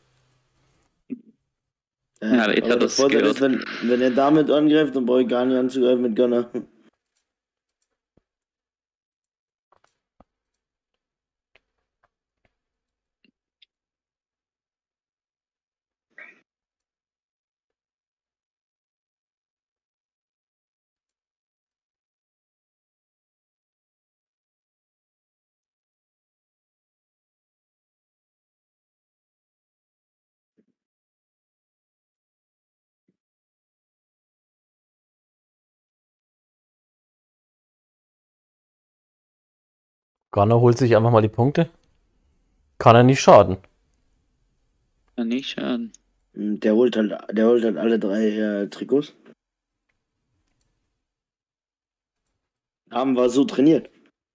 Ja, Ja, aber jetzt aber hat der er's Vorteil gehört. ist, wenn, wenn er damit angreift, dann brauche ich gar nicht anzugreifen mit Gunner. Gunner holt sich einfach mal die Punkte. Kann er nicht schaden. Kann nicht schaden. Der holt halt, der holt halt alle drei äh, Trikots. Haben wir so trainiert.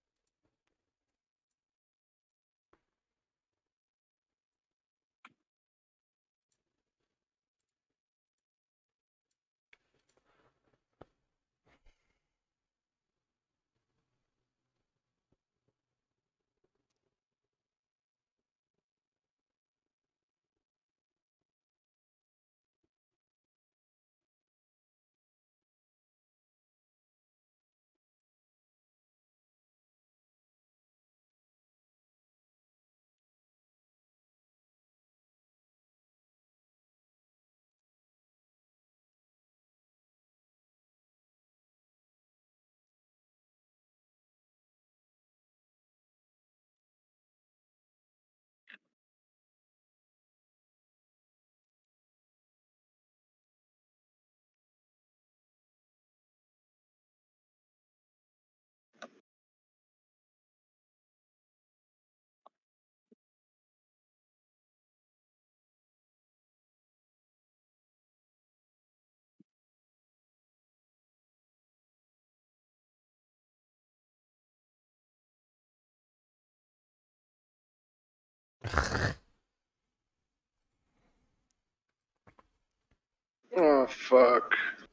Oh, fuck.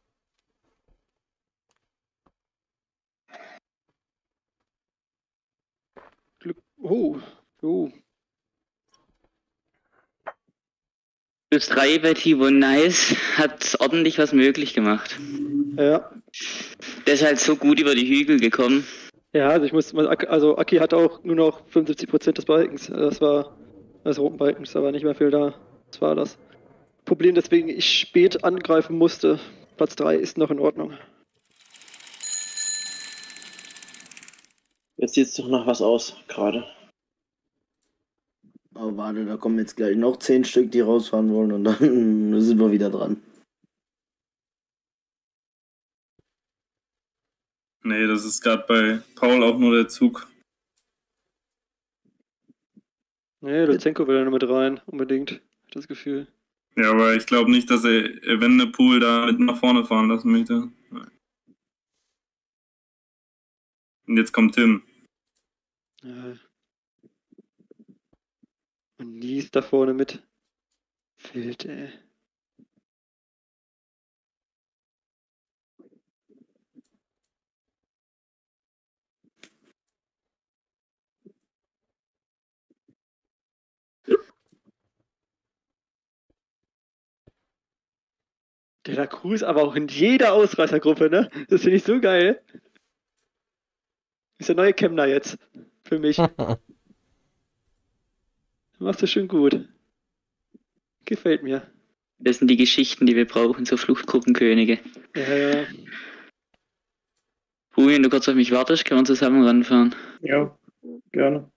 Glück. Oh, oh. Plus drei bei Tivo Nice hat ordentlich was möglich gemacht. Ja. Der ist halt so gut über die Hügel gekommen. Ja, also ich muss mal, also Aki hat auch nur noch fünfundsiebzig Prozent des Balkens. Das war des roten Balkens, da war nicht mehr viel da. Das war das Problem, deswegen ich spät angreifen musste. Platz drei ist noch in Ordnung. Jetzt sieht es doch nach was aus, gerade. Aber warte, da kommen jetzt gleich noch zehn Stück, die rausfahren wollen und dann sind wir wieder dran. Nee, das ist gerade bei Paul auch nur der Zug. Nee, Luzenko will da noch mit rein, unbedingt. Hab das Gefühl. Ja, aber ich glaube nicht, dass er Evenepoel da mit nach vorne fahren lassen möchte. Und jetzt kommt Tim. Ja. Und Nies da vorne mit. Wild, ey. Der da Cruz aber auch in jeder Ausreißergruppe, ne? Das finde ich so geil. Ist der neue Kemner jetzt. Für mich. Machst du schön gut. Gefällt mir. Das sind die Geschichten, die wir brauchen, so Fluchtgruppenkönige. Ja, ja. Hui, wenn du kurz auf mich wartest, können wir zusammen ranfahren. Ja, gerne.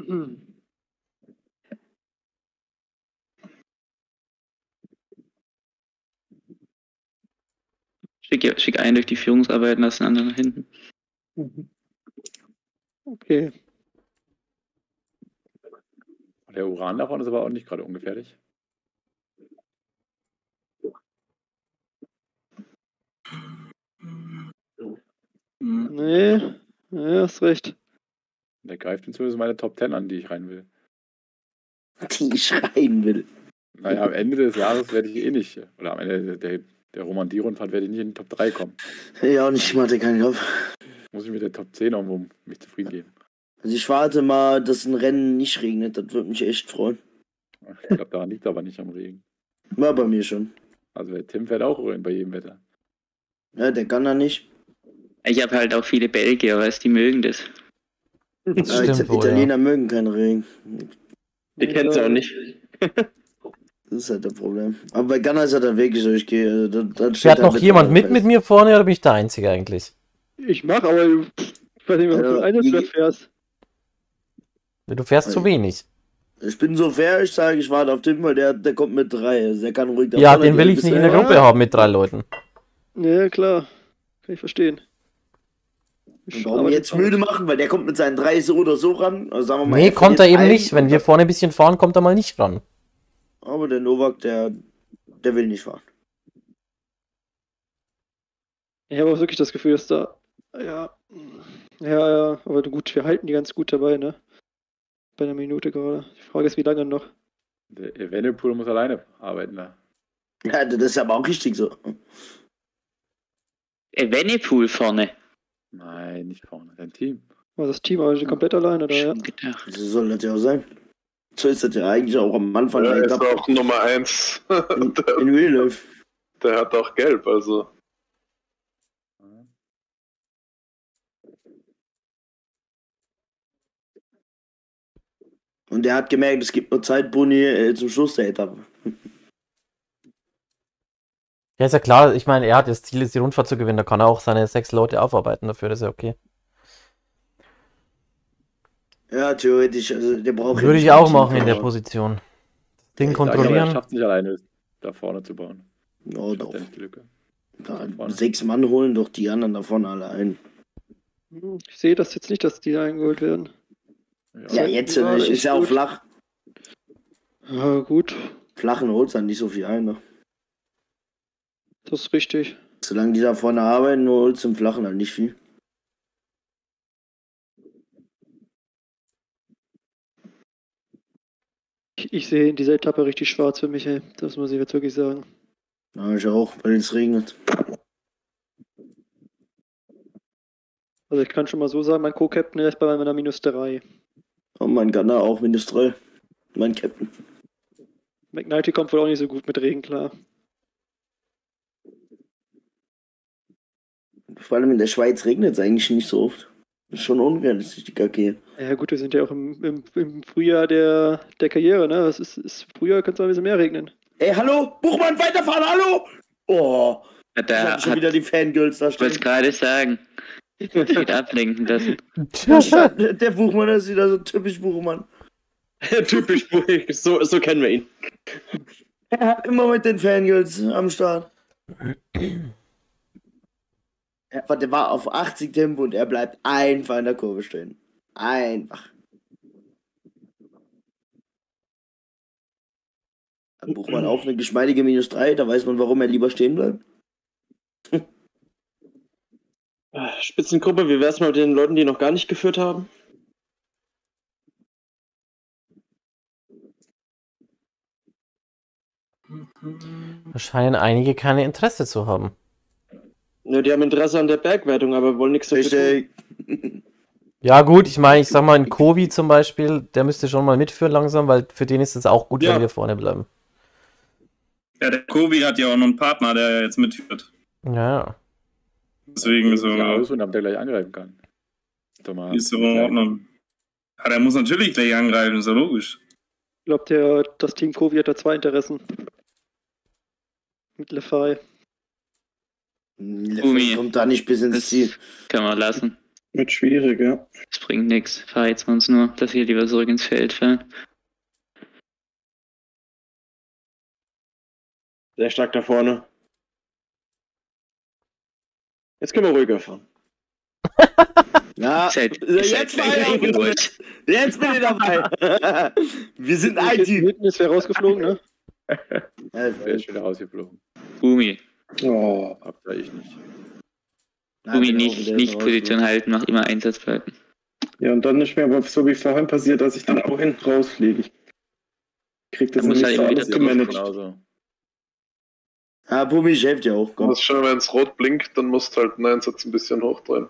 Schick, schick einen durch die Führungsarbeiten, lass den anderen nach hinten. Okay. Der Uran davon ist aber auch nicht gerade ungefährlich. Nee, ja, hast recht. Der greift inzwischen meine Top zehn an, die ich rein will. Die ich rein will. Naja, am Ende des Jahres werde ich eh nicht, oder am Ende der, der Romandie-Rundfahrt werde ich nicht in die Top drei kommen. Ja, und ich mache keinen Kopf. Muss ich mit der Top zehn irgendwo mich zufrieden geben. Also ich warte mal, dass ein Rennen nicht regnet. Das würde mich echt freuen. Ich glaube, daran liegt aber nicht am Regen. War bei mir schon. Also der Tim fährt auch bei jedem Wetter. Ja, der kann da nicht. Ich habe halt auch viele Belgier, weißt die mögen das. Das Ja, stimmt Ita- wohl, Italiener mögen keinen Regen. Die kennst du auch nicht. Das ist halt das Problem. Aber bei Ghana ist ja der Weg so, ich gehe. Also, da, da steht Fährt halt noch jemand mit fest. mit mir vorne oder bin ich der Einzige eigentlich? Ich mach, aber ich weiß nicht, was Also, du eines die- fährst. Du fährst zu wenig. Ich bin so fair, ich sage, ich warte auf den, weil der, der kommt mit drei. Also der kann ruhig da Ja, vorne den will gehen, ich bis nicht in er- der Gruppe haben mit drei Leuten. Ja, klar. Kann ich verstehen. Ich Und warum arbeite jetzt dran. müde machen? Weil der kommt mit seinen drei so oder so ran. Also sagen wir mal, Nee, er kommt er verliert eben einen nicht. Wenn und wir dann- vorne ein bisschen fahren, kommt er mal nicht ran. Aber der Novak, der, der will nicht fahren. Ich habe auch wirklich das Gefühl, dass da. Ja. Ja, ja. Aber gut, wir halten die ganz gut dabei, ne? Bei einer Minute gerade. Die Frage ist, wie lange noch? Der Evenepoel muss alleine arbeiten da. Ja, das ist aber auch richtig so. Evenepoel vorne. Nein, nicht vorne, sein Team. War das Team aber komplett alleine, oder? Ja. Schon gedacht. So soll das ja auch sein. So ist das ja eigentlich auch am Anfang Er der ist Etappe auch Nummer eins. in, der, in Real Life. der hat auch gelb, also. Und der hat gemerkt, es gibt nur Zeit, Boni, äh, zum Schluss der Etappe. Ja, ist ja klar. Ich meine, er hat das Ziel, ist die Rundfahrt zu gewinnen. Da kann er auch seine sechs Leute aufarbeiten dafür. Das ist ja okay. Ja, theoretisch, also der braucht Würde ja ich auch nicht machen in ein der Team Position. Das Ding Ja, Aber er kontrollieren. schafft es nicht alleine, da vorne zu bauen. Ja, Schafft doch. er nicht die Lücke. Da, Vorne. sechs Mann holen doch die anderen davon alle ein. Hm, Ich sehe das jetzt nicht, dass die eingeholt werden. Ja, jetzt ja nicht. Ist ja auch gut. flach. Ja, gut. Flachen holt dann nicht so viel ein. Ne? Das ist richtig. Solange die da vorne arbeiten, holt im Flachen halt nicht viel. Ich, ich sehe in dieser Etappe richtig schwarz für mich, ey. Das muss ich jetzt wirklich sagen. Ja, ich auch, weil es regnet. Also ich kann schon mal so sagen, mein Co-Captain ist bei meiner minus drei. Und mein Gunner auch minus drei. Mein Captain. McNulty kommt wohl auch nicht so gut mit Regen klar. Vor allem in der Schweiz regnet es eigentlich nicht so oft. Das ist schon unrealistisch, die Kacke. Ja gut, wir sind ja auch im, im, im Frühjahr der, der Karriere, ne? Es ist, ist Frühjahr könnte es ein bisschen mehr regnen. Ey, hallo? Buchmann, weiterfahren, hallo? Oh, Ja, ich da hab schon hat, wieder die Fangirls da ich wollte stehen. gerade sagen. Geht ablenken lassen. Der, der Buchmann ist wieder so typisch Buchmann. Typisch, so, so kennen wir ihn. Er hat immer mit den Fangirls am Start. Er, der war auf achtzig Tempo und er bleibt einfach in der Kurve stehen. Einfach. Dann bucht man auf eine geschmeidige minus drei, da weiß man, warum er lieber stehen bleibt. Spitzengruppe, wie wär's mal mit den Leuten, die noch gar nicht geführt haben? Da scheinen einige keine Interesse zu haben. Ja, die haben Interesse an der Bergwertung, aber wollen nichts dafür tun. Richtig. Ja gut, ich meine, ich sag mal, ein Kovi zum Beispiel, der müsste schon mal mitführen langsam, weil für den ist es auch gut, Ja. wenn wir vorne bleiben. Ja, der Kovi hat ja auch noch einen Partner, der jetzt mitführt. Ja, Deswegen so, Ja, aus und damit er gleich angreifen kann. Thomas. ist so in Ordnung. Ja, der muss natürlich gleich angreifen, ist ja logisch. Ich glaube, der das Team Kovi hat da zwei Interessen. Mit Lefay. Der Gummi. kommt da nicht bis ins Das Ziel. kann man lassen. Wird schwierig, ja. Das bringt nichts. Verheizen wir uns nur, dass wir lieber zurück ins Feld fahren. Sehr stark da vorne. Jetzt können wir ruhiger fahren. Ja, Seid- jetzt, seid war ich gleich auch geholt. jetzt bin ich dabei. Wir sind ein Team. Hinten ist wer rausgeflogen, ne? Ja, Der ist wieder rausgeflogen. Bumi. Oh. Hab da ich nicht. Bumi bin auch nicht, wieder nicht raus, Position halten, mach immer Einsatz bleiben. Ja, und dann ist mir aber so wie vorhin passiert, dass ich dann auch hinten rausfliege. Ich krieg das Da muss nicht er so immer alles wieder gemanagt. Genauso. Ja, Bumi schläft ja auch. Du Komm. musst schon, wenn es rot blinkt, dann musst du halt einen Einsatz ein bisschen hochdrehen.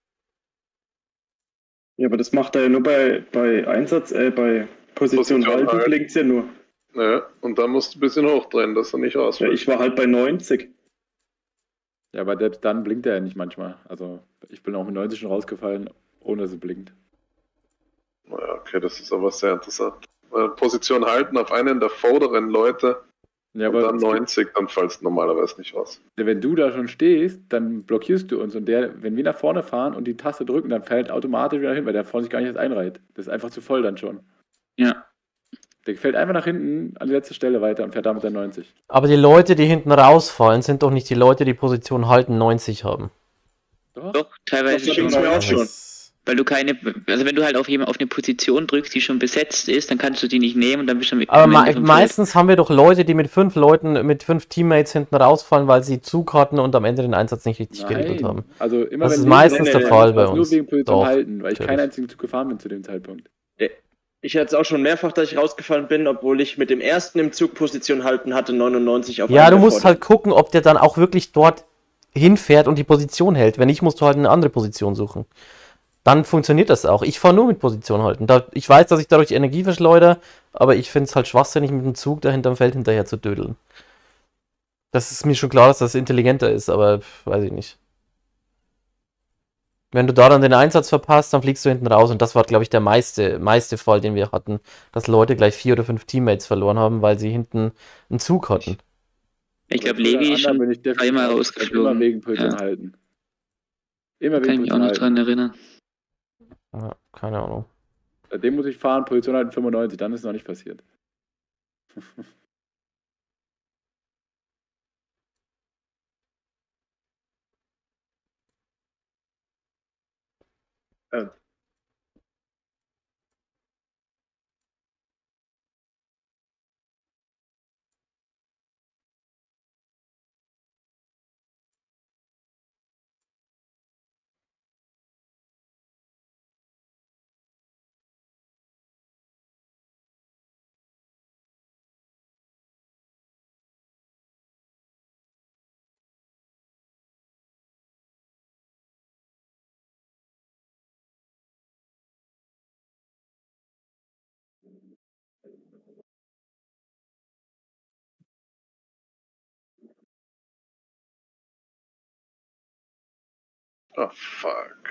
Ja, aber das macht er ja nur bei, bei Einsatz, äh, bei Position, Position halten, halten. blinkt's ja nur. Ja, und dann musst du ein bisschen hochdrehen, dass er nicht Ja, rausfällt. ich war halt bei neunzig. Ja, aber selbst dann blinkt er ja nicht manchmal. Also ich bin auch mit neunzig schon rausgefallen, ohne dass es blinkt. Naja, okay, das ist aber sehr interessant. Äh, Position halten auf einen der vorderen Leute Ja, und aber dann neunzig, dann fällst du normalerweise nicht raus. wenn du da schon stehst, dann blockierst du uns. Und der, wenn wir nach vorne fahren und die Taste drücken, dann fällt automatisch wieder hin, weil der vorne sich gar nicht erst einreiht. Das ist einfach zu voll dann schon. Ja. Der fällt einfach nach hinten an die letzte Stelle weiter und fährt damit dann neunzig. Aber die Leute, die hinten rausfallen, sind doch nicht die Leute, die Position halten neunzig haben. Doch? Doch, teilweise Das schon. ging's mir auch schon. Das- Weil du keine, also wenn du halt auf jemand auf eine Position drückst, die schon besetzt ist, dann kannst du die nicht nehmen und dann bist du mit Aber am Ende me vom meistens haben wir doch Leute, die mit fünf Leuten, mit fünf Teammates hinten rausfallen, weil sie Zug hatten und am Ende den Einsatz nicht richtig geregelt Nein. haben. Also immer Das wenn ist wir- meistens der Nein, Fall das bei war uns. Nur wegen Position Doch, halten, weil ich keinen natürlich. einzigen Zug gefahren bin zu dem Feldpunkt. Ich hatte es auch schon mehrfach, dass ich rausgefallen bin, obwohl ich mit dem ersten im Zug Position halten hatte, neunundneunzig auf Ja, einen du der musst vorderen. halt gucken, ob der dann auch wirklich dort hinfährt und die Position hält. Wenn nicht, musst du halt eine andere Position suchen. Dann funktioniert das auch. Ich fahre nur mit Position halten. Da, ich weiß, dass ich dadurch Energie verschleudere, aber ich finde es halt schwachsinnig, mit dem Zug da hinterm Feld hinterher zu dödeln. Das ist mir schon klar, dass das intelligenter ist, aber pf, weiß ich nicht. Wenn du da dann den Einsatz verpasst, dann fliegst du hinten raus. Und das war, glaube ich, der meiste, meiste Fall, den wir hatten, dass Leute gleich vier oder fünf Teammates verloren haben, weil sie hinten einen Zug hatten. Ich glaube, Bei Levi ist anderen schon bin ich definitiv dreimal auch rausgeflogen. Immer wegen Position Ja. halten. Immer Kann ich wegen mich auch Position noch halten. dran erinnern. Ja, keine Ahnung. Seitdem muss ich fahren, Position halten fünfundneunzig, dann ist es noch nicht passiert. Ja. Oh, fuck.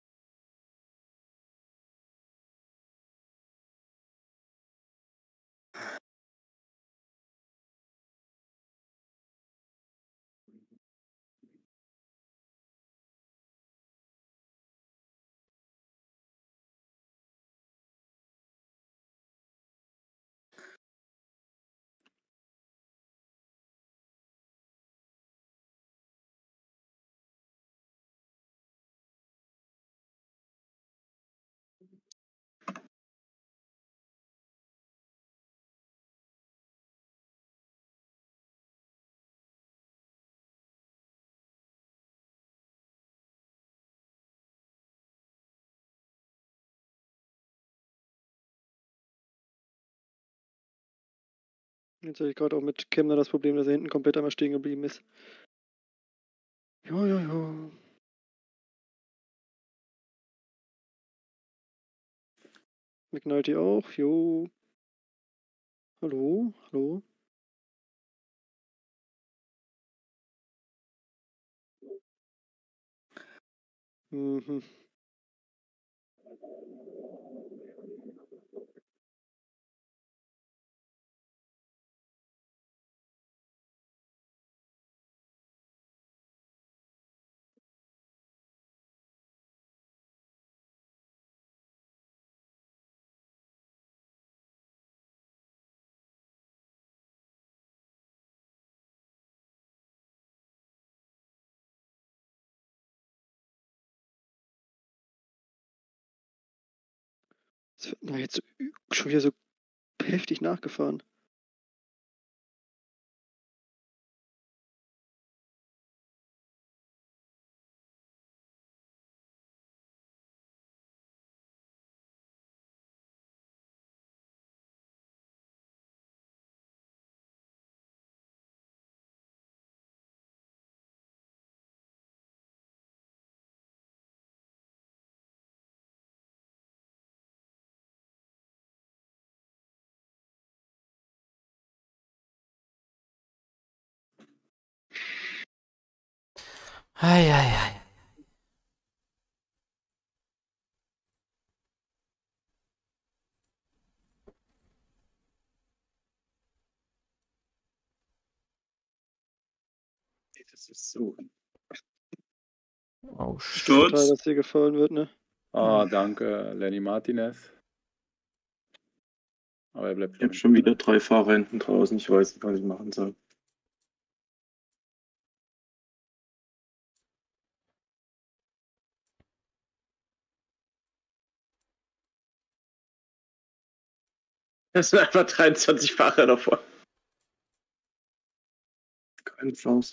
Jetzt habe ich gerade auch mit Kemner das Problem, dass er hinten komplett einmal stehen geblieben ist. Jo, jo, jo. McNulty auch, jo. Hallo, hallo. Mhm. Das wird na, jetzt schon wieder so heftig nachgefahren. Eieiei. Das ist so. Oh, shit. Total, Sturz. dass dir gefallen wird, ne? Ah, danke, Lenny Martinez. Aber er bleibt Ich habe schon wieder drei Fahrer hinten draußen. Ich weiß nicht, was ich machen soll. Das sind einfach dreiundzwanzig Fahrer davor. Keine Chance.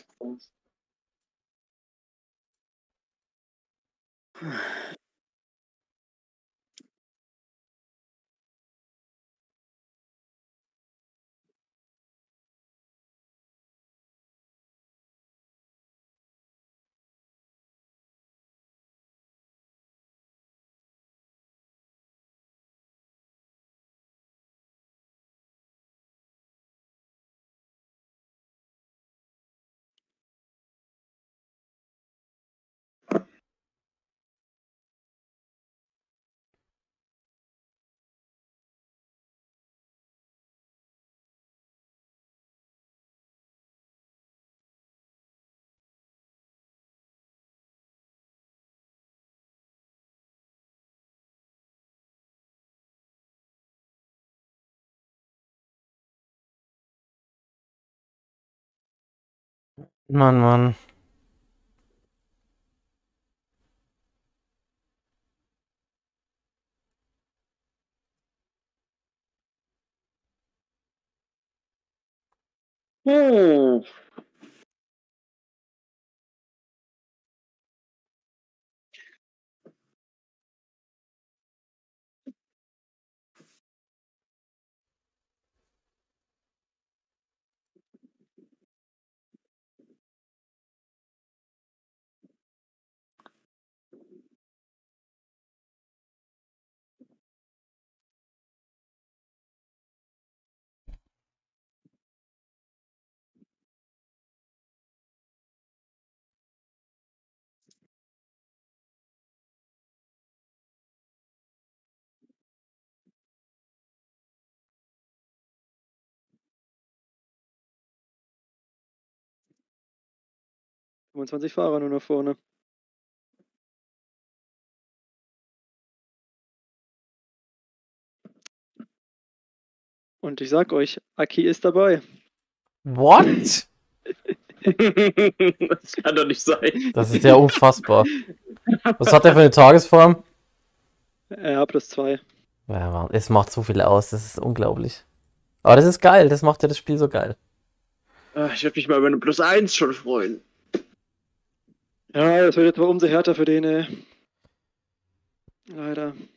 Mann, Mann. Hm. fünfundzwanzig Fahrer nur nach vorne. Und ich sag euch, Aki ist dabei. What? Das kann doch nicht sein. Das ist ja unfassbar. Was hat er für eine Tagesform? Er plus zwei. Ja, Mann, es macht so viel aus, das ist unglaublich. Aber das ist geil, das macht ja das Spiel so geil. Ah, ich würde mich mal über eine plus eins schon freuen. Ja, das wird jetzt mal umso härter für den, ey. Leider.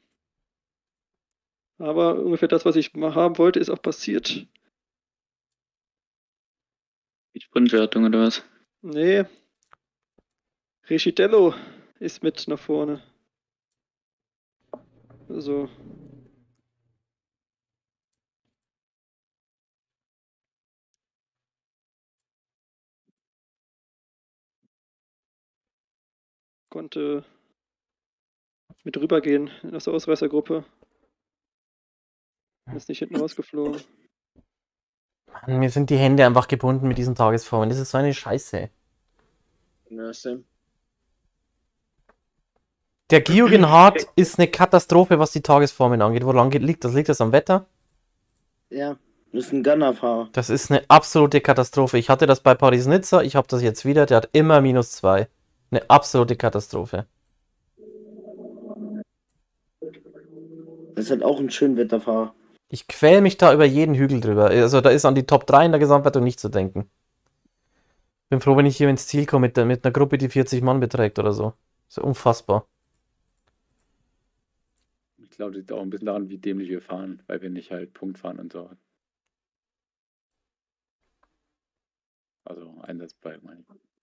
Aber ungefähr das, was ich mal haben wollte, ist auch passiert. Die Sprintwertung oder was? Nee. Riscidello ist mit nach vorne. So. Konnte mit rübergehen in das Ausreißergruppe. Ist nicht hinten rausgeflogen. Mann, mir sind die Hände einfach gebunden mit diesen Tagesformen. Das ist so eine Scheiße. Ja, Sam. Der Geoghegan ist eine Katastrophe, was die Tagesformen angeht. Woran liegt das? Liegt das am Wetter? Ja, das ist ein Gunnerfahrer. Das ist eine absolute Katastrophe. Ich hatte das bei Paris-Nizza, ich habe das jetzt wieder. Der hat immer minus zwei. Eine absolute Katastrophe. Das ist halt auch ein Schönwetterfahrer. Ich quäl mich da über jeden Hügel drüber. Also da ist an die Top drei in der Gesamtwertung nicht zu denken. Bin froh, wenn ich hier ins Ziel komme mit, der- mit einer Gruppe, die vierzig Mann beträgt oder so. So unfassbar. Ich glaube, das liegt auch ein bisschen daran, wie dämlich wir fahren, weil wir nicht halt Punkt fahren und so. Also einsatzbereit, meine ich.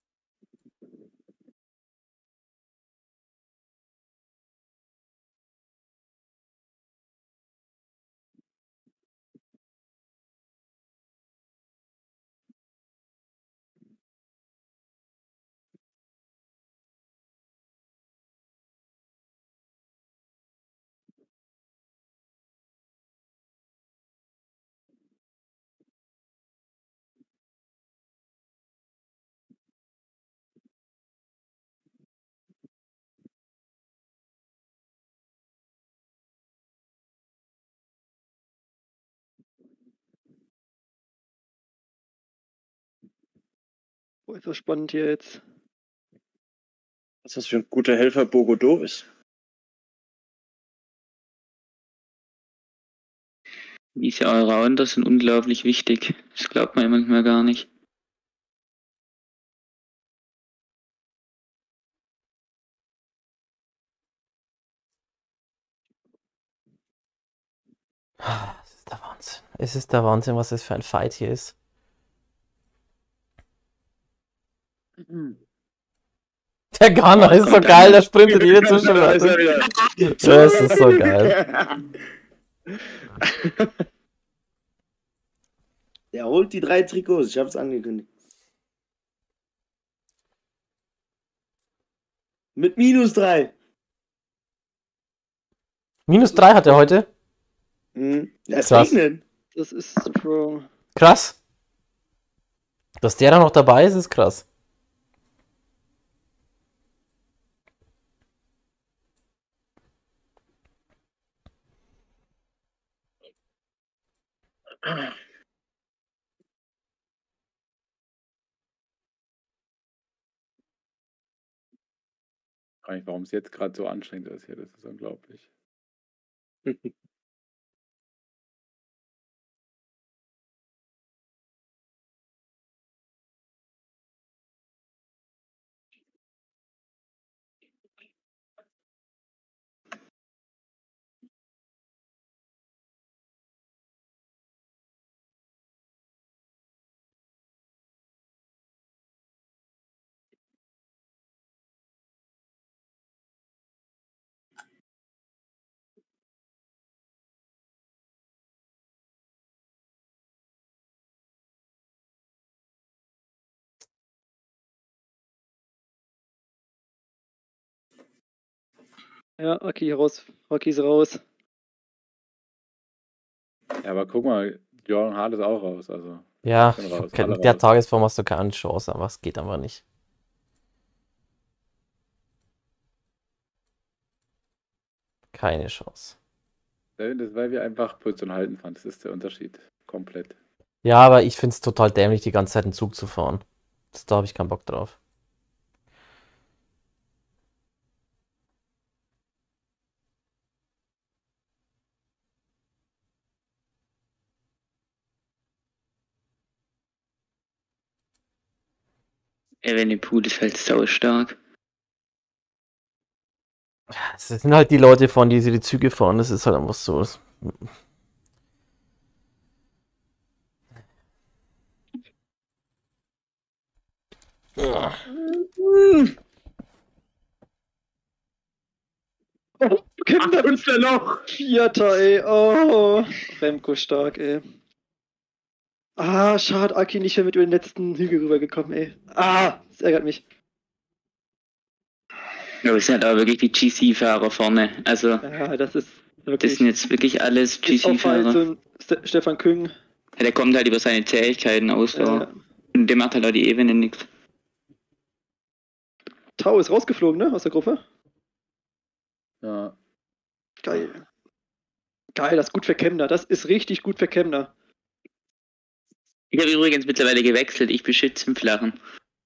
Oh, ist das spannend hier jetzt. Was ist das für ein guter Helfer Bogodo ist? Diese Allrounder sind unglaublich wichtig. Das glaubt man ja manchmal gar nicht. Es ist der Wahnsinn. Es ist der Wahnsinn, was das für ein Fight hier ist. Der Gunner ist so geil, der sprintet jede Zwischenleitung. Das ist so geil. Der holt die drei Trikots, ich hab's angekündigt. Mit minus drei. Minus drei hat er heute. Mhm. Das Krass. regnet. Das ist strong. Krass. Dass der da noch dabei ist, ist krass. Gar nicht, warum es jetzt gerade so anstrengend ist hier. Das ist unglaublich. Ja, Aki raus. Aki ist raus. Ja, aber guck mal, Jordan Hart ist auch raus. Also Ja, Bin ich raus, hab kein- alle mit der raus. Tagesform hast du keine Chance, aber es geht einfach nicht. Keine Chance. das ist, weil wir einfach Position halten fahren. Das ist der Unterschied. Komplett. Ja, aber ich find's total dämlich, die ganze Zeit einen Zug zu fahren. Das, da habe ich keinen Bock drauf. Evenepoel ist halt sau stark. Es sind halt die Leute, von die sie die Züge fahren. Das ist halt einfach so. Das, Kinder und der noch. Vierter, ey. Oh. Remco stark, ey. Ah, schade, Aki nicht mehr mit über den letzten Hügel rübergekommen, ey. Ah, das ärgert mich. Aber es sind halt auch wirklich die G C-Fahrer vorne. Also, Ja, das ist das wirklich. sind jetzt wirklich alles Ist auch halt G C-Fahrer. so ein Ste Stefan Küng. Ja, der kommt halt über seine Zähigkeiten aus. Äh, aber- Und dem macht halt auch die Ebene nichts. Tau ist rausgeflogen, ne? Aus der Gruppe. Ja. Geil. Geil, das ist gut für Kemner. Das ist richtig gut für Kemner. Ich habe übrigens mittlerweile gewechselt. Ich beschütze im Flachen.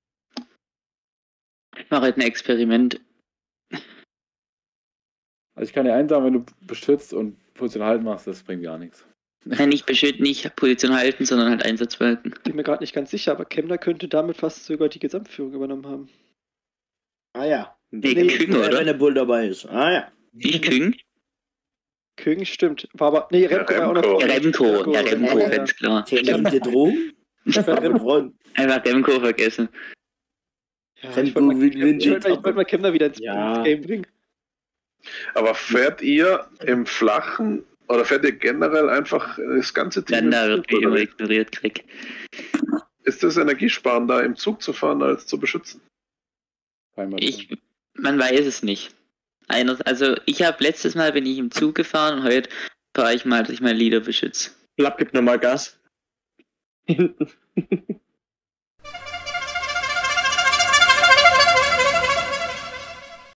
Ich mache halt ein Experiment. Also ich kann dir eins sagen, wenn du beschützt und Position halten machst, das bringt gar nichts. Nein, nicht beschützen, nicht Position halten, sondern halt Einsatzwirken. Bin mir gerade nicht ganz sicher, aber Kemner könnte damit fast sogar die Gesamtführung übernommen haben. Ah ja. Nee, Nee, Küng, äh, oder? wenn der Bull dabei ist. Ah ja. Nicht Küng? Kögen stimmt. War aber. Nee, Remco war auch noch Remco. Ja, Remco, ja, Remco, ja. ganz klar. Nehmt ihr Drogen? Freund. Einfach Remco vergessen. Ja, Remco ich wollte mal, will- will- ich wollte mal, ich wollte mal Kemner wieder ins, Ja. ins Game bringen. Aber fährt ihr im Flachen oder fährt ihr generell einfach das ganze Team? Dann da im wird Zug, wie immer oder? ignoriert, Krieg. Ist das energiesparender, im Zug zu fahren, als zu beschützen? Einmal Ich, man weiß es nicht. Einer, also ich habe letztes Mal bin ich im Zug gefahren und heute fahre ich mal, dass ich mein Leader beschütze. Plapp gibt nochmal Gas.